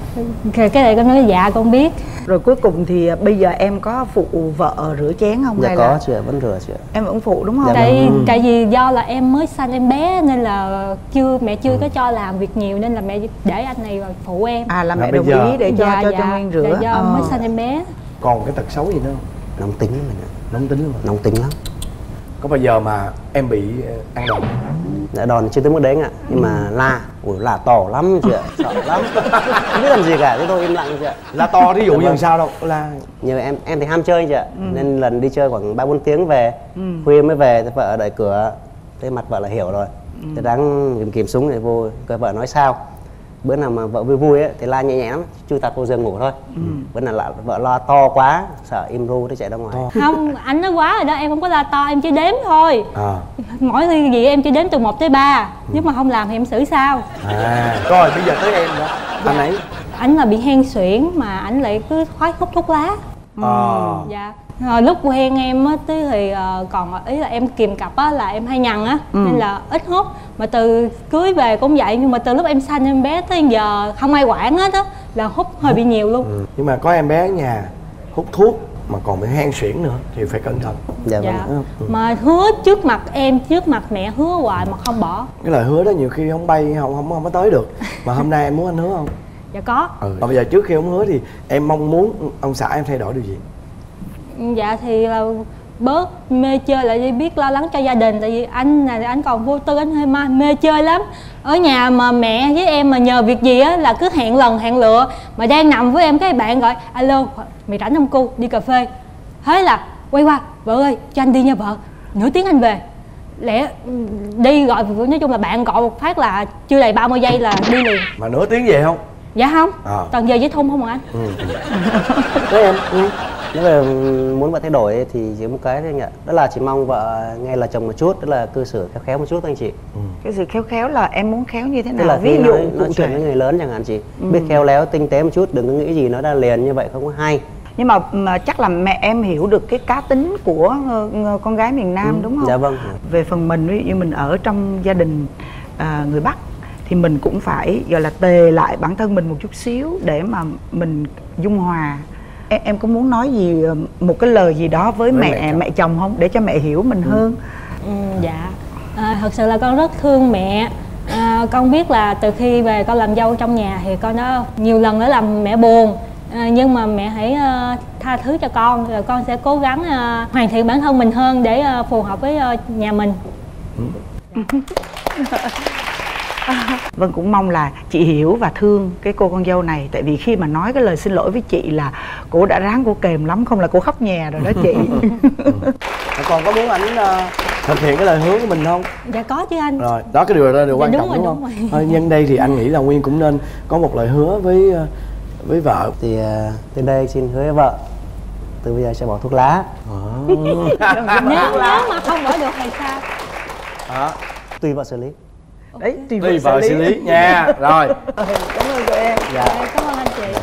Cái này con nói dạ con biết. Rồi cuối cùng thì bây giờ em có phụ vợ rửa chén không? Dạ hay có là chị ạ, vẫn rửa chị ạ. em vẫn phụ đúng không? Dạ Tại vâng. tại vì do là em mới sanh em bé nên là chưa mẹ chưa có cho làm việc nhiều nên là mẹ để anh này vào phụ em. À là Là mẹ bây đồng giờ- ý để cho Dạ, cho dạ, cho Nguyên rửa. dạ, do Ờ. mới sanh em bé. Còn cái tật xấu gì nữa không? Nóng tính lắm mình ạ. Nóng tính lắm. Nóng tính lắm. Có bao giờ mà em bị ờ, ăn đòn? Dạ đòn chưa tới mức đấy anh ạ. Nhưng mà la, ủi la to lắm chị ạ, sợ lắm. Không biết làm gì cả, thế thôi im lặng chị ạ. La to thí dụ Dạ như vâng. làm sao đâu? La Như em em thì ham chơi chị ạ. Ừ. Nên lần đi chơi khoảng ba bốn tiếng về, Ừ. khuya mới về, thế vợ ở đợi cửa. Thế mặt vợ là hiểu rồi. Ừ. Thế đáng kìm kìm súng để vô, coi vợ nói sao. Bữa nào mà vợ vui vui ấy thì la nhẹ nhẹ lắm, chui tạt vô giường ngủ thôi. Ừ. Bữa nào là vợ lo to quá, sợ im ru nó chạy ra ngoài. Không, anh nói quá rồi đó, em không có la to, em chỉ đếm thôi. à. Mỗi khi gì em chỉ đếm từ một tới ba, nếu mà không làm thì em xử sao. À. Rồi bây giờ tới em đó. Anh ấy. Ảnh là bị hen suyễn mà ảnh lại cứ khoái hút thuốc lá. À. Dạ. Rồi lúc quen em á tới thì uh, còn ý là em kìm cặp á là em hay nhằn á, Ừ. nên là ít hút. Mà từ cưới về cũng vậy, nhưng mà từ lúc em sanh em bé tới giờ không ai quản hết á, là hút hơi bị nhiều luôn. Ừ. Nhưng mà có em bé ở nhà hút thuốc mà còn bị hen suyễn nữa thì phải cẩn thận. Dạ Dạ. vâng. Ừ. Mà hứa trước mặt em, trước mặt mẹ hứa hoài mà không bỏ. Cái lời hứa đó nhiều khi không bay không không không có tới được. Mà hôm nay em muốn anh hứa không? Dạ có. Ừ. Và bây giờ trước khi ông hứa thì em mong muốn ông xã em thay đổi điều gì? Dạ thì là bớt mê chơi lại đi, biết lo lắng cho gia đình. Tại vì anh này anh còn vô tư, anh hơi ma- mê chơi lắm. Ở nhà mà mẹ với em mà nhờ việc gì á là cứ hẹn lần hẹn lựa. Mà đang nằm với em cái bạn gọi alo mày rảnh không cu, đi cà phê. Thế là quay qua, vợ ơi cho anh đi nha vợ, nửa tiếng anh về. Lẽ đi gọi, nói chung là bạn gọi một phát là chưa đầy ba mươi giây là đi liền. Mà nửa tiếng về không? Dạ không, À. toàn giờ với thun không à anh. Ừ. Thế em, ừ. Nếu mà muốn vợ thay đổi ấy, thì chỉ có một cái thôi anh ạ. Đó là chỉ mong vợ nghe lời chồng một chút, đó là cư xử khéo khéo một chút thôi anh chị. Ừ. Cái sự khéo khéo là em muốn khéo như thế Tức nào? là Ví khi dụ nói, cụ nói chuyện thể. với người lớn chẳng hạn chị, Ừ. biết khéo léo tinh tế một chút, đừng có nghĩ gì nó đã liền như vậy không có hay. Nhưng mà, mà chắc là mẹ em hiểu được cái cá tính của ờ, con gái miền Nam Ừ. đúng không? Dạ vâng. Về phần mình, ví dụ như mình ở trong gia đình à, người Bắc thì mình cũng phải gọi là tề lại bản thân mình một chút xíu để mà mình dung hòa em, em có muốn nói gì, một cái lời gì đó với, với mẹ mẹ chồng. mẹ chồng không, để cho mẹ hiểu mình ừ. hơn? Ừ, dạ à, thật sự là con rất thương mẹ. À, con biết là từ khi về con làm dâu trong nhà thì con đã nhiều lần đã làm mẹ buồn, à, nhưng mà mẹ hãy uh, tha thứ cho con, rồi con sẽ cố gắng uh, hoàn thiện bản thân mình hơn để uh, phù hợp với uh, nhà mình. Vân cũng mong là chị hiểu và thương cái cô con dâu này, tại vì khi mà nói cái lời xin lỗi với chị là cô đã ráng cô kềm lắm, không là cô khóc nhè rồi đó chị. Còn có muốn ảnh uh, thực hiện cái lời hứa của mình không? Dạ có chứ anh. Rồi, đó cái điều đó là điều dạ, quan đúng trọng rồi, đúng, đúng không? Rồi. Thôi, nhân đây thì anh nghĩ là Nguyên cũng nên có một lời hứa với với vợ. Thì uh, từ đây xin hứa với vợ từ bây giờ sẽ bỏ thuốc lá. nếu, nếu mà không bỏ được thì sao? Đó. Tùy vợ xử lý. Đấy, tùy, tùy vợ xử lý nha. Rồi. Cảm ơn cô em. Dạ. Cảm ơn anh chị.